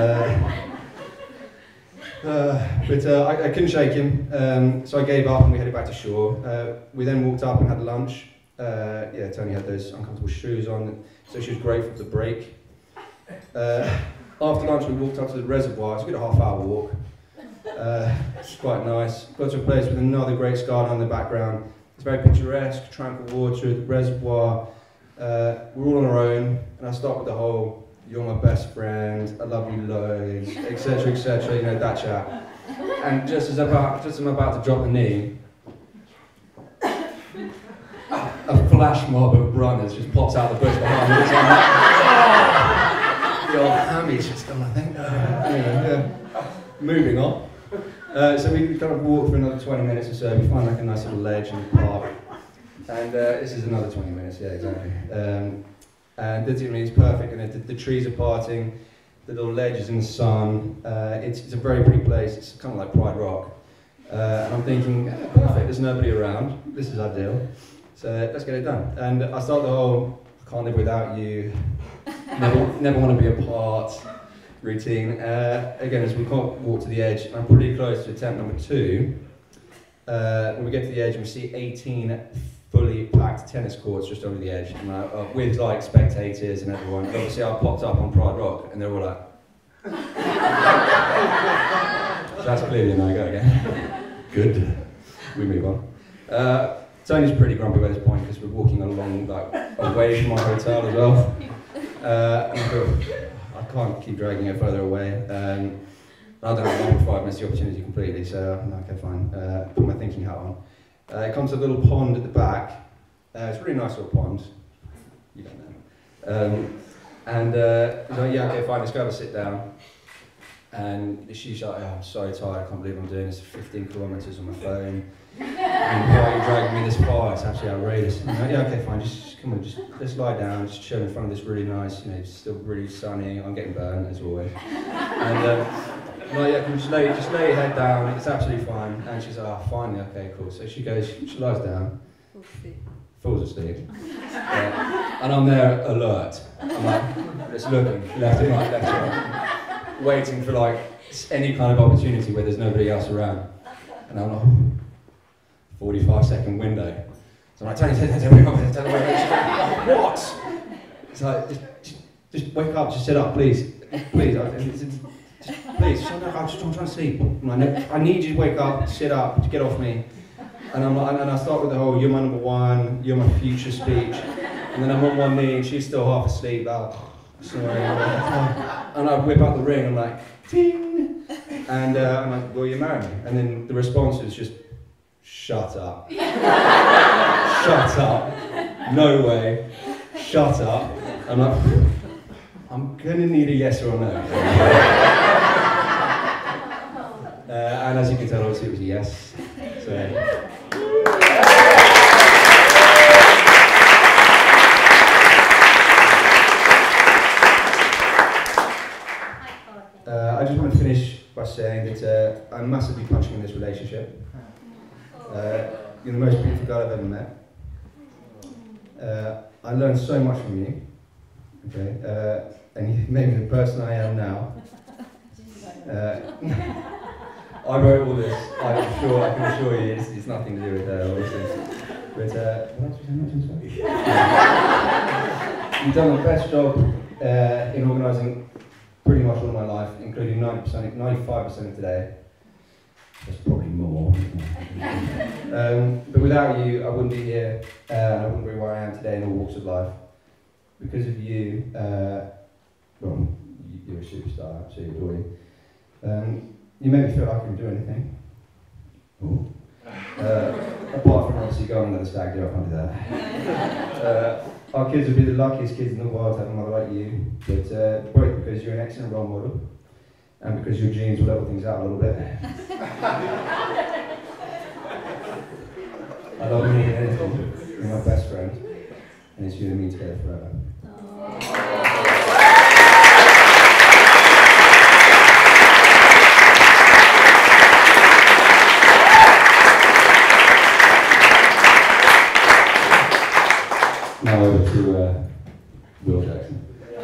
But I couldn't shake him, so I gave up and we headed back to shore. We then walked up and had lunch. Yeah, Tony had those uncomfortable shoes on, so she was grateful for the break. After lunch we walked up to the reservoir. It's a good half-hour walk. It's quite nice. Got to a place with another great skyline in the background. It's very picturesque, tranquil water, the reservoir. We're all on our own, and I start with the whole, you're my best friend, I love you loads, etc., etc., you know, that chat. And just as I'm about to drop the knee, a flash mob of runners just pops out the bush behind me. So I'm like, oh! The old hammy's just gone, I think. Anyway, moving on. So we kind of walk for another 20 minutes or so. We find like a nice little ledge in the park. And this is another 20 minutes, yeah, exactly. And the is perfect, and the trees are parting, the little ledge is in the sun. It's a very pretty place, it's kind of like Pride Rock. And I'm thinking, perfect, there's nobody around, this is ideal. So let's get it done. And I start the whole, I can't live without you, never want to be apart routine. Again, as we walk to the edge, I'm pretty close to attempt number 2. When we get to the edge, we see 18 fully packed tennis courts just over the edge, and with like spectators and everyone. And obviously, I popped up on Pride Rock, and they were all like, so that's clearly a no-go again. Good. We move on. Tony's pretty grumpy by this point because we're walking along like away from our hotel as well. And I thought, I can't keep dragging it further away. I don't have long before I miss the opportunity completely, so okay, fine. Put my thinking hat on. It comes to a little pond at the back. It's a really nice little pond. You don't know. He's like, yeah, okay, fine, let's go have a sit down. And she's like, oh, I'm so tired, I can't believe I'm doing this 15 kilometres on my phone. And why are you dragging me this far? It's absolutely outrageous. And I'm like, yeah, okay, fine, just come on, just let's lie down, just chill in front of this really nice, it's still really sunny, I'm getting burned as always. And like, yeah, just lay your head down, it's absolutely fine. And she's like, oh, finally, okay, cool. So she lies down, falls asleep. And I'm there alert. I'm like, just looking, left and right, waiting for like any kind of opportunity where there's nobody else around. And I'm like, 45-second window. So I'm like, tell me, what? It's like, just wake up, just sit up, please. Please, please, I'm just trying to sleep. I need you to wake up, sit up, get off me. And I start with the whole, you're my number one, you're my future speech. And then I'm on one knee and she's still half asleep. Sorry. And I whip out the ring, I'm like, ting! And I'm like, will you marry me? And then the response is just, shut up. Shut up. No way. Shut up. I'm like, I'm gonna need a yes or a no. And as you can tell, obviously it was a yes. So. I just want to finish by saying that I'm massively punching in this relationship. You're the most beautiful girl I've ever met. I learned so much from you, okay? And you made me the person I am now. I wrote all this, I can assure you, it's nothing to do with obviously. But, what else was I mentioning? You've done the best job in organising pretty much all my life, including 95% of today. There's probably more. But without you, I wouldn't be here, and I wouldn't be where I am today in all walks of life. Because of you, well, you're a superstar, I absolutely adore you. You make me feel like I can do anything. Apart from obviously going under the stag do, I can't do that. Our kids would be the luckiest kids in the world to have a mother like you, but both because you're an excellent role model, and because your genes will level things out a little bit. I love you and anything. You're my best friend, and it's you and me together forever. Now over to Will Jackson.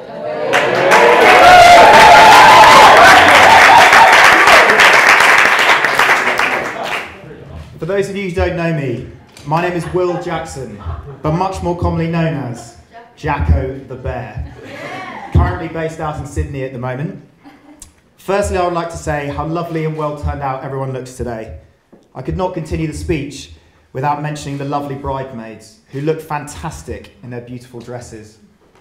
For those of you who don't know me, my name is Will Jackson, but much more commonly known as Jacko the Bear. Currently based out in Sydney at the moment. Firstly, I would like to say how lovely and well turned out everyone looks today. I could not continue the speech without mentioning the lovely bridesmaids, who look fantastic in their beautiful dresses.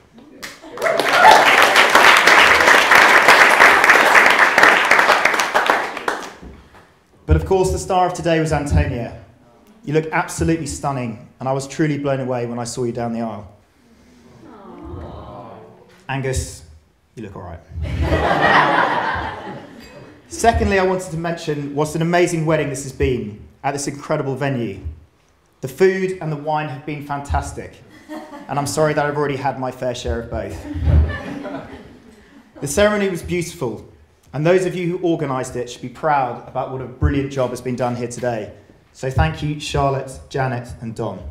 But of course, the star of today was Antonia. You look absolutely stunning, and I was truly blown away when I saw you down the aisle. Aww. Angus, you look all right. Secondly, I wanted to mention what an amazing wedding this has been at this incredible venue. The food and the wine have been fantastic, and I'm sorry that I've already had my fair share of both. The ceremony was beautiful, and those of you who organised it should be proud about what a brilliant job has been done here today. So thank you, Charlotte, Janet, and Don.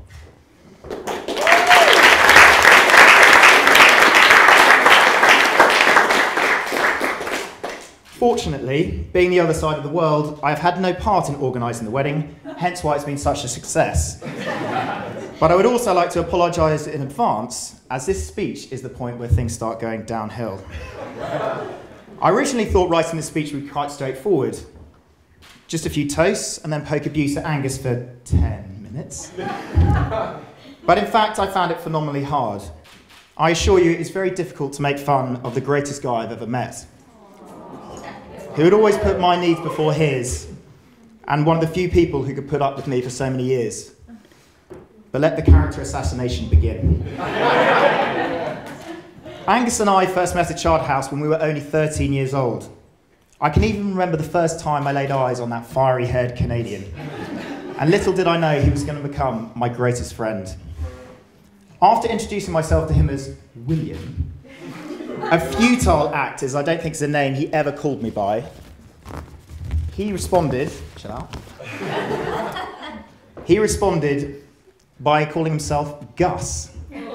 Fortunately, being the other side of the world, I have had no part in organising the wedding, hence why it's been such a success. But I would also like to apologise in advance, as this speech is the point where things start going downhill. I originally thought writing this speech would be quite straightforward. Just a few toasts and then poke abuse at Angus for 10 minutes. But in fact, I found it phenomenally hard. I assure you, it's very difficult to make fun of the greatest guy I've ever met. He would always put my needs before his, and one of the few people who could put up with me for so many years. but let the character assassination begin. Angus and I first met at Charterhouse when we were only 13 years old. I can even remember the first time I laid eyes on that fiery-haired Canadian. And little did I know he was going to become my greatest friend. After introducing myself to him as William, a futile act, as I don't think is a name he ever called me by, he responded, he responded by calling himself Gus.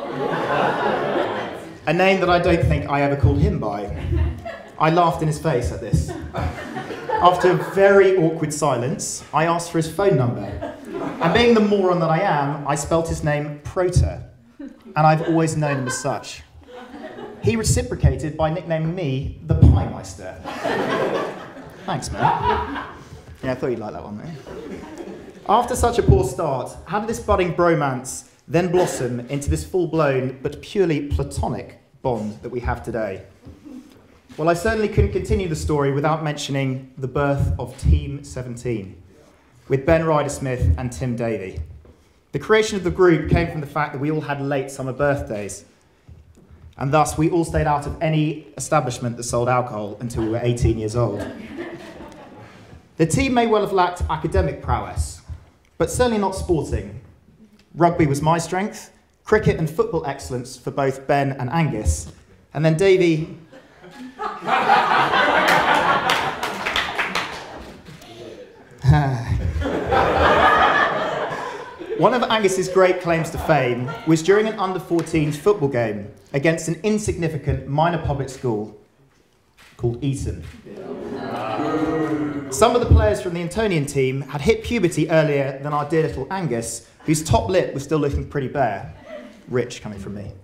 A name that I don't think I ever called him by. I laughed in his face at this. After a very awkward silence, I asked for his phone number. And being the moron that I am, I spelt his name Procter. And I've always known him as such. He reciprocated by nicknaming me the Pie Meister. Thanks, man. Yeah, I thought you'd like that one, mate. After such a poor start, how did this budding bromance then blossom into this full-blown but purely platonic bond that we have today? Well, I certainly couldn't continue the story without mentioning the birth of Team 17, with Ben Ryder-Smith and Tim Davie. The creation of the group came from the fact that we all had late summer birthdays, and thus we all stayed out of any establishment that sold alcohol until we were 18 years old. The team may well have lacked academic prowess, but certainly not sporting. Rugby was my strength, cricket and football excellence for both Ben and Angus, and then Davie... One of Angus's great claims to fame was during an under-14s football game against an insignificant minor public school called Eton. Some of the players from the Antonian team had hit puberty earlier than our dear little Angus, whose top lip was still looking pretty bare. Rich coming from me.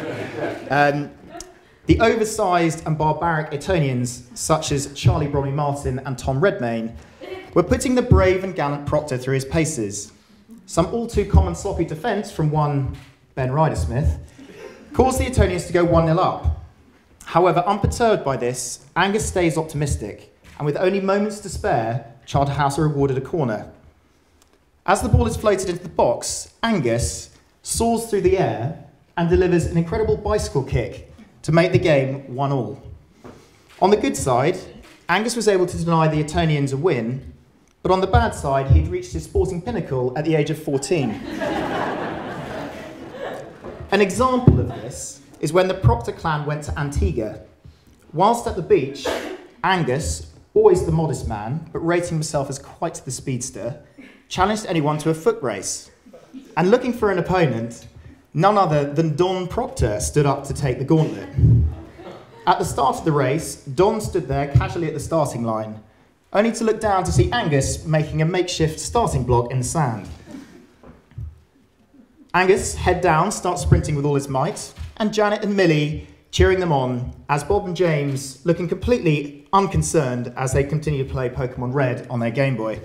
The oversized and barbaric Etonians, such as Charlie Bromley Martin and Tom Redmayne, were putting the brave and gallant Procter through his paces. Some all-too-common sloppy defence from one Ben Ryder-Smith caused the Etonians to go 1-0 up. However, unperturbed by this, Angus stays optimistic, and with only moments to spare, Charterhouse are awarded a corner. As the ball is floated into the box, Angus soars through the air and delivers an incredible bicycle kick to make the game 1-1. On the good side, Angus was able to deny the Etonians a win, but on the bad side, he'd reached his sporting pinnacle at the age of 14. An example of this is when the Procter clan went to Antigua. Whilst at the beach, Angus, always the modest man, but rating himself as quite the speedster, challenged anyone to a foot race. And looking for an opponent, none other than Don Procter stood up to take the gauntlet. At the start of the race, Don stood there casually at the starting line, only to look down to see Angus making a makeshift starting block in the sand. Angus, head down, starts sprinting with all his might, and Janet and Millie cheering them on, as Bob and James, looking completely unconcerned as they continue to play Pokemon Red on their Game Boy.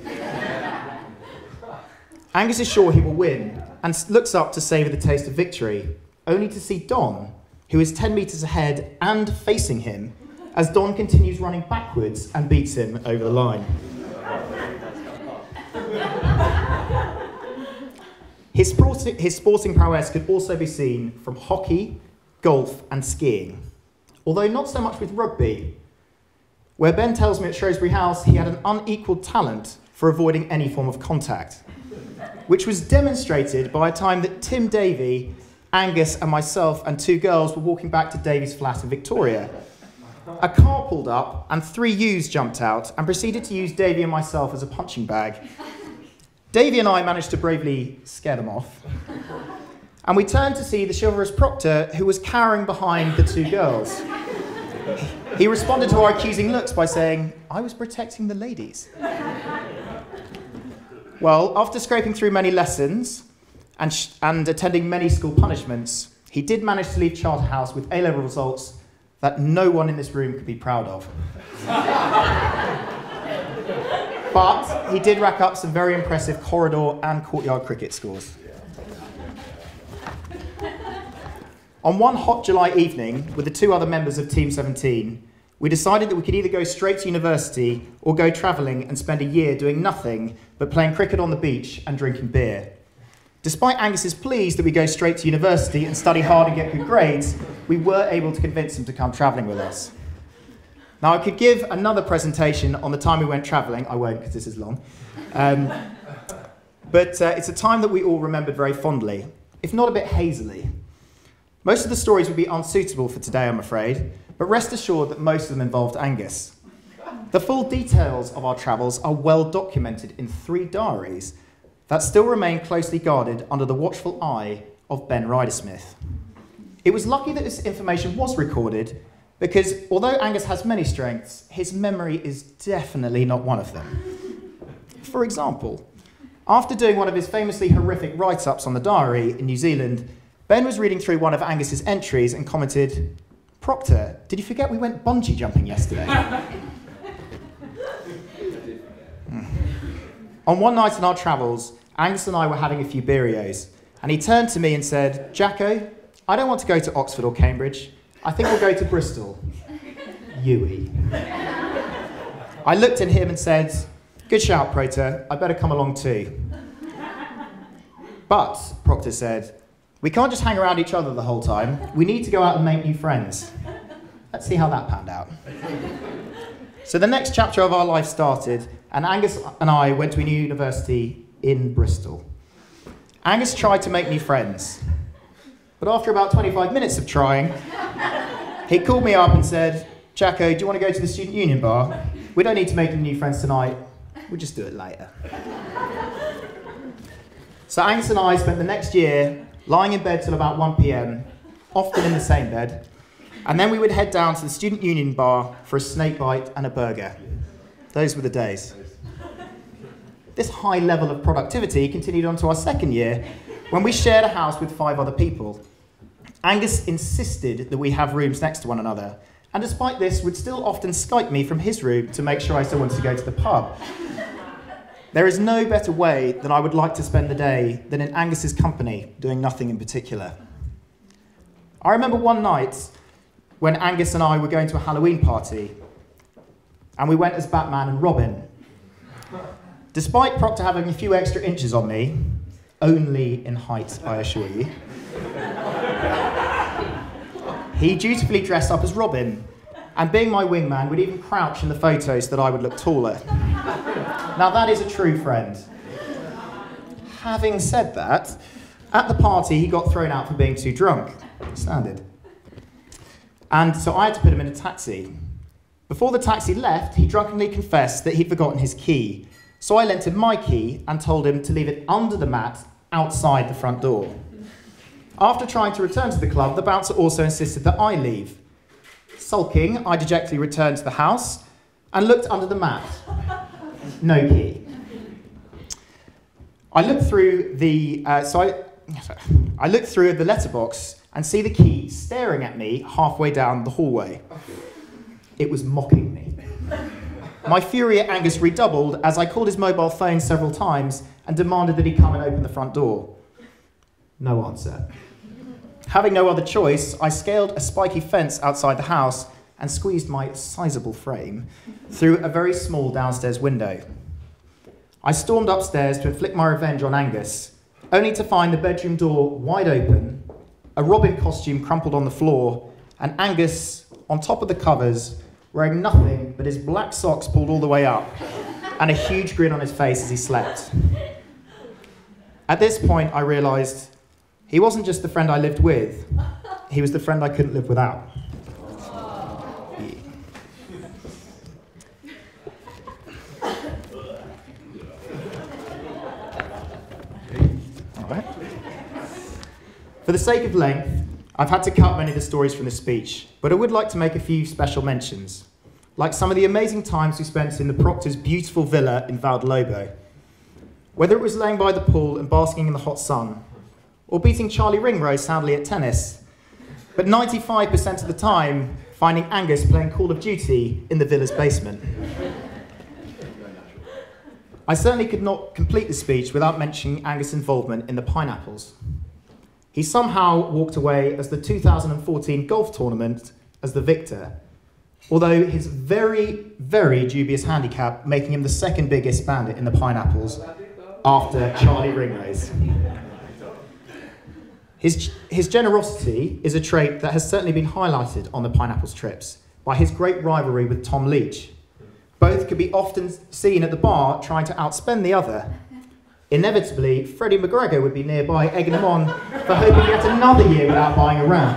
Angus is sure he will win, and looks up to savour the taste of victory, only to see Don, who is 10 metres ahead and facing him, as Don continues running backwards and beats him over the line. His sporting prowess could also be seen from hockey, golf and skiing, although not so much with rugby, where Ben tells me at Shrewsbury House he had an unequalled talent for avoiding any form of contact, which was demonstrated by a time that Tim Davie, Angus and myself and two girls were walking back to Davie's flat in Victoria. A car pulled up and 3 youths jumped out and proceeded to use Davie and myself as a punching bag. Davie and I managed to bravely scare them off. And we turned to see the chivalrous Procter, who was cowering behind the 2 girls. He responded to our accusing looks by saying, "I was protecting the ladies." Well, after scraping through many lessons and attending many school punishments, he did manage to leave Charterhouse with A-level results that no one in this room could be proud of. But he did rack up some very impressive corridor and courtyard cricket scores. On one hot July evening, with the 2 other members of Team 17, we decided that we could either go straight to university or go travelling and spend a year doing nothing but playing cricket on the beach and drinking beer. Despite Angus's pleas that we go straight to university and study hard and get good grades, we were able to convince him to come travelling with us. Now, I could give another presentation on the time we went travelling. I won't, because this is long. But it's a time that we all remembered very fondly, if not a bit hazily. Most of the stories would be unsuitable for today, I'm afraid, but rest assured that most of them involved Angus. The full details of our travels are well documented in 3 diaries that still remain closely guarded under the watchful eye of Ben Ridersmith. It was lucky that this information was recorded, because although Angus has many strengths, his memory is definitely not one of them. For example, after doing one of his famously horrific write-ups on the diary in New Zealand, Ben was reading through one of Angus's entries and commented, "Procter, did you forget we went bungee jumping yesterday?" On one night in our travels, Angus and I were having a few beerios, and he turned to me and said, "Jacko, I don't want to go to Oxford or Cambridge. I think we'll go to Bristol." Yui. I looked at him and said, "Good shout, Procter. I better come along too." "But," Procter said, "we can't just hang around each other the whole time. We need to go out and make new friends." Let's see how that panned out. So the next chapter of our life started, and Angus and I went to a new university in Bristol. Angus tried to make new friends, but after about 25 minutes of trying, he called me up and said, "Jacko, do you want to go to the student union bar? We don't need to make any new friends tonight. We'll just do it later." So Angus and I spent the next year lying in bed till about 1 p.m, often in the same bed, and then we would head down to the student union bar for a snake bite and a burger. Those were the days. This high level of productivity continued on to our second year, when we shared a house with 5 other people. Angus insisted that we have rooms next to one another, and despite this, would still often Skype me from his room to make sure I still wanted to go to the pub. There is no better way that I would like to spend the day than in Angus's company, doing nothing in particular. I remember one night when Angus and I were going to a Halloween party, and we went as Batman and Robin. Despite Procter having a few extra inches on me, only in height, I assure you, he dutifully dressed up as Robin, and being my wingman, would even crouch in the photos so that I would look taller. Now that is a true friend. Having said that, at the party he got thrown out for being too drunk. Standard. And so I had to put him in a taxi. Before the taxi left, he drunkenly confessed that he'd forgotten his key. So I lent him my key and told him to leave it under the mat outside the front door. After trying to return to the club, the bouncer also insisted that I leave. Sulking, I dejectly returned to the house and looked under the mat. No key. I looked through the letterbox and see the key staring at me halfway down the hallway. It was mocking me. My fury at Angus redoubled as I called his mobile phone several times and demanded that he come and open the front door. No answer. Having no other choice, I scaled a spiky fence outside the house and squeezed my sizable frame through a very small downstairs window. I stormed upstairs to inflict my revenge on Angus, only to find the bedroom door wide open, a Robin costume crumpled on the floor, and Angus on top of the covers, wearing nothing but his black socks pulled all the way up, and a huge grin on his face as he slept. At this point, I realised he wasn't just the friend I lived with, he was the friend I couldn't live without. Yeah. All right. For the sake of length, I've had to cut many of the stories from this speech, but I would like to make a few special mentions, like some of the amazing times we spent in the Proctor's beautiful villa in Valdolobo. Whether it was laying by the pool and basking in the hot sun, or beating Charlie Ringrose soundly at tennis, but 95% of the time finding Angus playing Call of Duty in the villa's basement. I certainly could not complete the speech without mentioning Angus' involvement in the pineapples. He somehow walked away as the 2014 golf tournament as the victor, although his very, very dubious handicap making him the second biggest bandit in the pineapples after Charlie Ringrose. His generosity is a trait that has certainly been highlighted on the Pineapples trips by his great rivalry with Tom Leach. Both could be often seen at the bar trying to outspend the other. Inevitably, Freddie McGregor would be nearby egging him on for hoping yet another year without buying a round.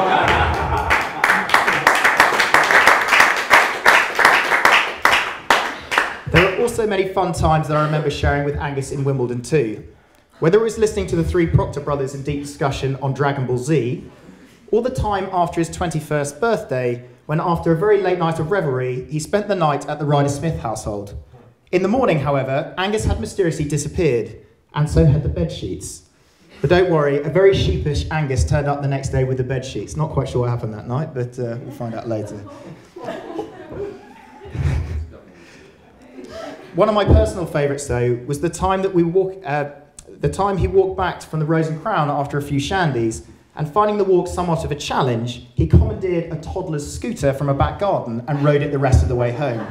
There are also many fun times that I remember sharing with Angus in Wimbledon too. Whether it was listening to the three Procter brothers in deep discussion on Dragon Ball Z, or the time after his 21st birthday, when after a very late night of revelry, he spent the night at the Ryder-Smith household. In the morning, however, Angus had mysteriously disappeared, and so had the bedsheets. But don't worry, a very sheepish Angus turned up the next day with the bedsheets. Not quite sure what happened that night, but we'll find out later. One of my personal favourites, though, was the time that he walked back from the Rose and Crown after a few shandies, and finding the walk somewhat of a challenge, he commandeered a toddler's scooter from a back garden and rode it the rest of the way home.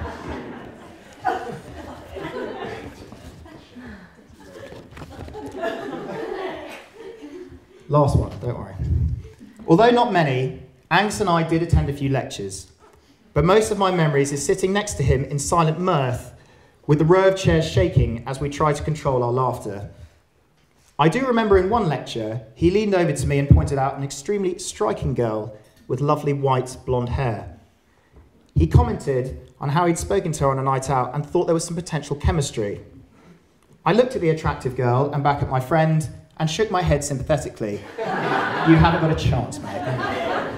Last one, don't worry. Although not many, Angus and I did attend a few lectures, but most of my memories is sitting next to him in silent mirth, with the row of chairs shaking as we tried to control our laughter. I do remember in one lecture, he leaned over to me and pointed out an extremely striking girl with lovely white blonde hair. He commented on how he'd spoken to her on a night out and thought there was some potential chemistry. I looked at the attractive girl and back at my friend and shook my head sympathetically. You haven't got a chance, mate.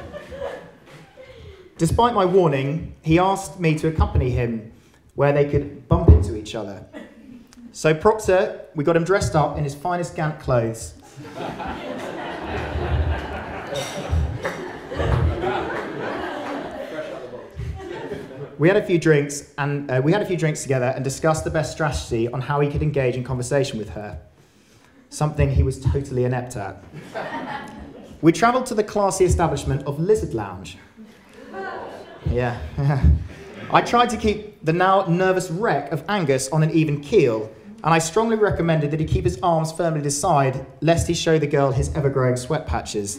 Despite my warning, he asked me to accompany him where they could bump into each other. So Procter, we got him dressed up in his finest Gant clothes. We had a few drinks together and discussed the best strategy on how he could engage in conversation with her. Something he was totally inept at. We travelled to the classy establishment of Lizard Lounge. Yeah. I tried to keep the now nervous wreck of Angus on an even keel, and I strongly recommended that he keep his arms firmly to his side, lest he show the girl his ever-growing sweat patches.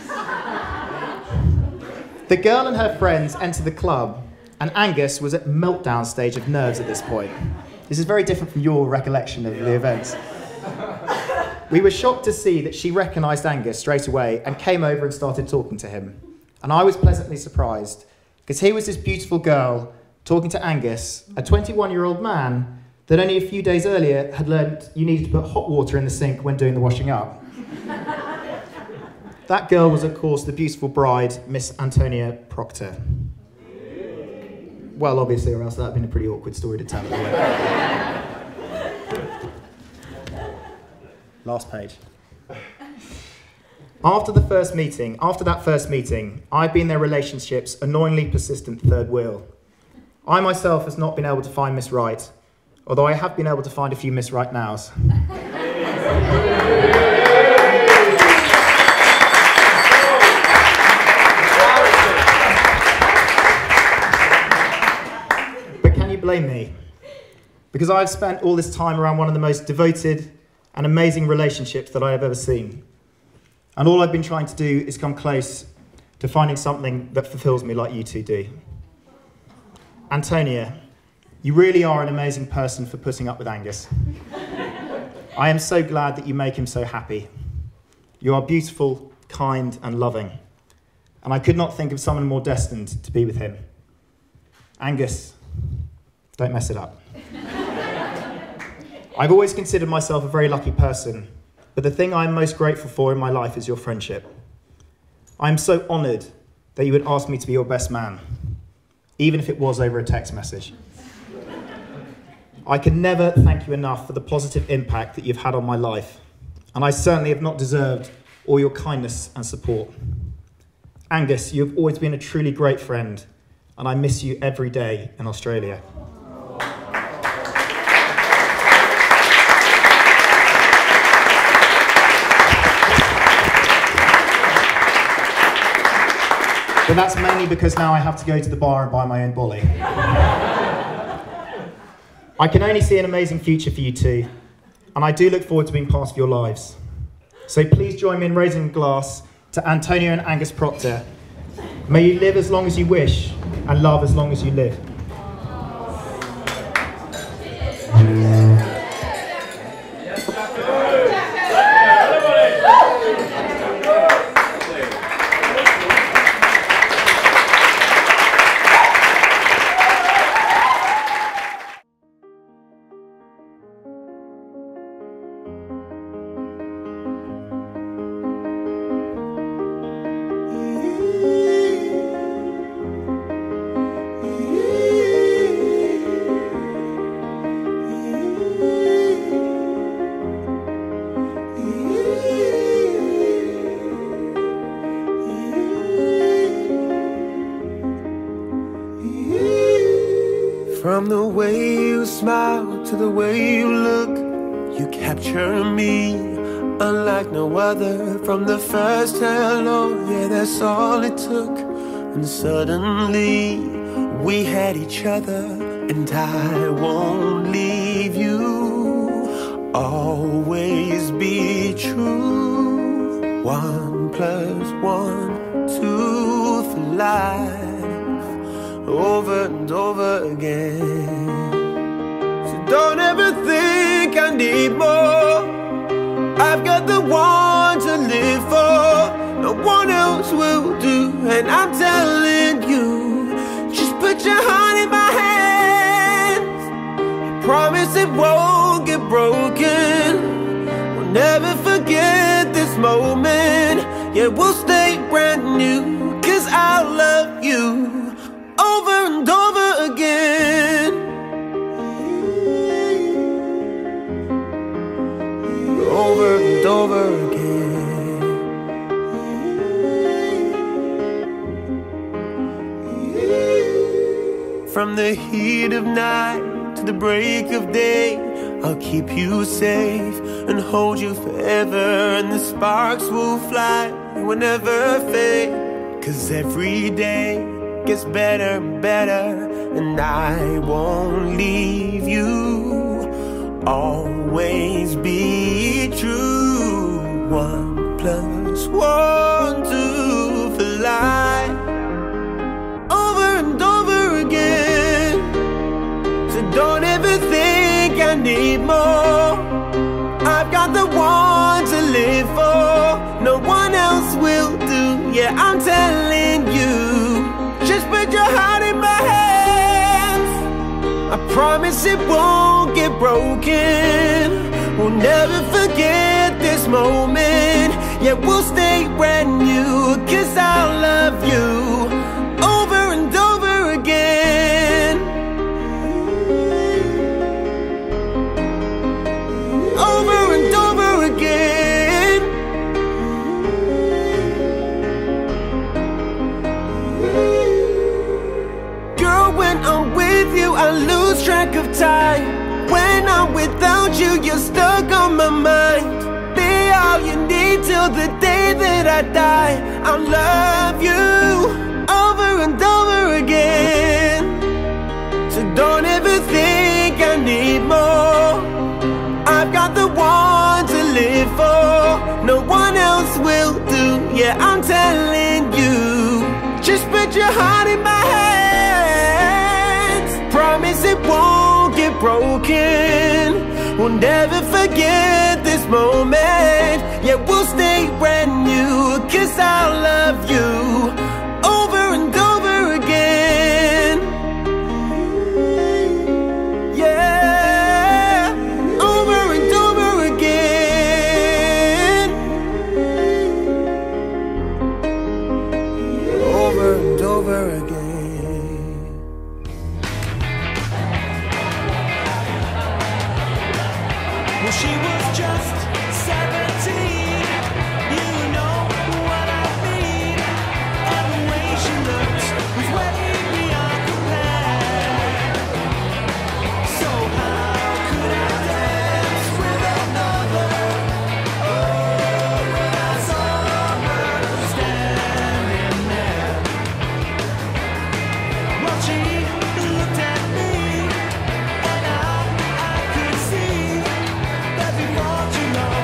The girl and her friends entered the club, and Angus was at meltdown stage of nerves at this point. This is very different from your recollection of the events. We were shocked to see that she recognised Angus straight away and came over and started talking to him. And I was pleasantly surprised, because here was this beautiful girl talking to Angus, a 21-year-old man that only a few days earlier had learned you needed to put hot water in the sink when doing the washing up. That girl was, of course, the beautiful bride, Miss Antonia Procter. Well, obviously, or else that would have been a pretty awkward story to tell at the wedding. Last page. After that first meeting, I've been their relationship's annoyingly persistent third wheel. I myself has not been able to find Miss Right, although I have been able to find a few Miss Right Nows. But can you blame me? Because I've spent all this time around one of the most devoted and amazing relationships that I have ever seen. And all I've been trying to do is come close to finding something that fulfills me like you two do. Antonia, you really are an amazing person for putting up with Angus. I am so glad that you make him so happy. You are beautiful, kind, and loving. And I could not think of someone more destined to be with him. Angus, don't mess it up. I've always considered myself a very lucky person, but the thing I'm most grateful for in my life is your friendship. I am so honoured that you would ask me to be your best man, even if it was over a text message. I can never thank you enough for the positive impact that you've had on my life, and I certainly have not deserved all your kindness and support. Angus, you have always been a truly great friend, and I miss you every day in Australia. But that's mainly because now I have to go to the bar and buy my own bolly. I can only see an amazing future for you two, and I do look forward to being part of your lives. So please join me in raising a glass to Antonia and Angus Procter. May you live as long as you wish and love as long as you live. From the way you smile to the way you look, you capture me unlike no other. From the first hello, yeah, that's all it took. And suddenly we had each other, and I won't leave you. Always be true. 1 + 1, 2 for life. Over and over again. So don't ever think I need more. I've got the one to live for. No one else will do. And I'm telling you, just put your heart in my hands. I promise it won't get broken. We'll never forget this moment. Yeah, we'll stay brand new, 'cause I'll love you over and over again. Over and over again. From the heat of night to the break of day, I'll keep you safe and hold you forever. And the sparks will fly, will never fade. 'Cause every day gets better and better, and I won't leave you. Always be true. 1 + 1, 2 for life. Over and over again. So don't ever think I need more. I've got the one to live for. No one else will do. Yeah, I'm telling you, just put your heart in my hands. I promise it won't get broken. We'll never forget this moment. Yeah, we'll stay brand new, 'cause I'll love you over and over again. Over and over again. When I'm with you, I lose track of time. When I'm without you, you're stuck on my mind. Be all you need till the day that I die. I'll love you over and over again. So don't ever think I need more. I've got the one to live for. No one else will do. Yeah, I'm telling you, just put your heart in my hands. Promise it won't get broken. We'll never forget this moment. Yeah, we'll stay brand new, 'cause I'll love you over and over again. Yeah, over and over again. Over and over again. Well, she was just 17. You know what I mean. And the way she looks was way beyond compare. So how could I dance with another? Oh, when I saw her standing there. Well, she looked at me, and I could see that before too long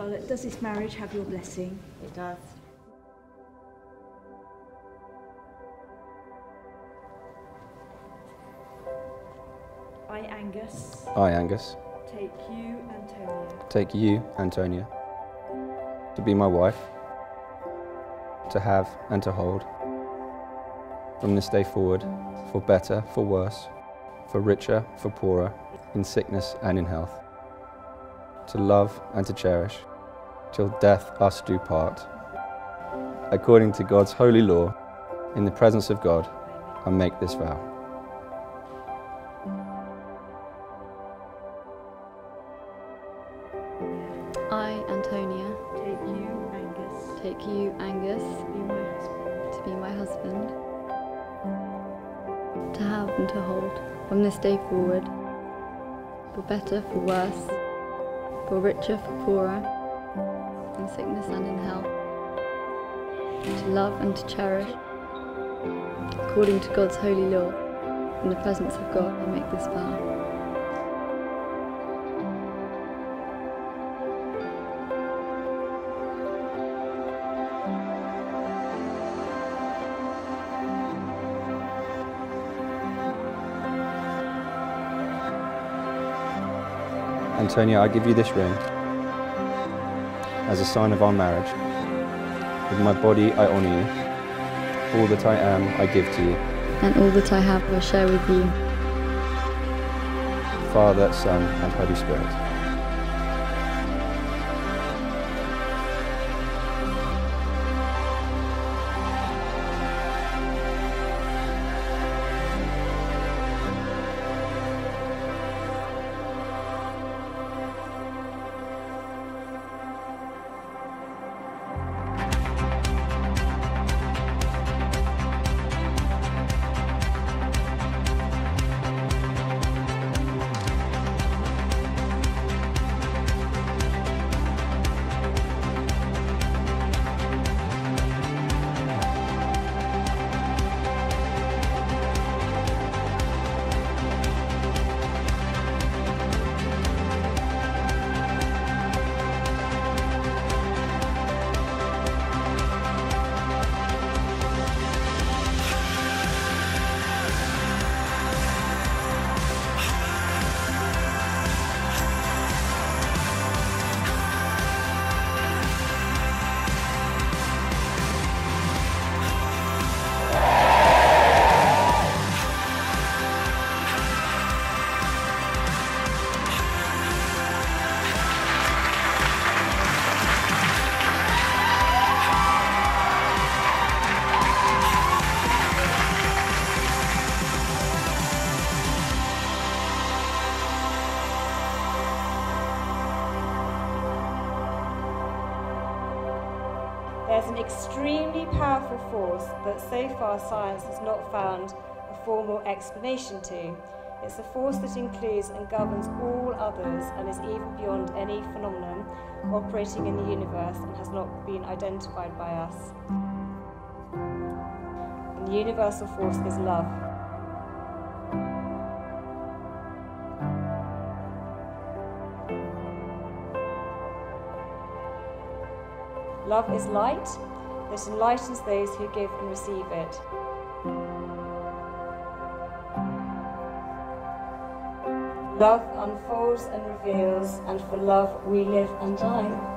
Charlotte, does this marriage have your blessing? It does. I, Angus, I, Angus, take you, Antonia, take you, Antonia, to be my wife, to have and to hold, from this day forward, for better, for worse, for richer, for poorer, in sickness and in health, to love and to cherish, till death us do part. According to God's holy law, in the presence of God, I make this vow. I, Antonia, take you, Angus, to be my husband, to be my husband, to have and to hold, from this day forward, for better, for worse, for richer, for poorer, in sickness and in health, to love and to cherish, according to God's holy law, in the presence of God, I make this vow. Antonia, I give you this ring as a sign of our marriage. With my body, I honour you. All that I am, I give to you. And all that I have, I share with you. Father, Son, and Holy Spirit. There's an extremely powerful force that so far science has not found a formal explanation to. It's a force that includes and governs all others and is even beyond any phenomenon operating in the universe and has not been identified by us. And the universal force is love. Love is light that enlightens those who give and receive it. Love unfolds and reveals, and for love we live and die.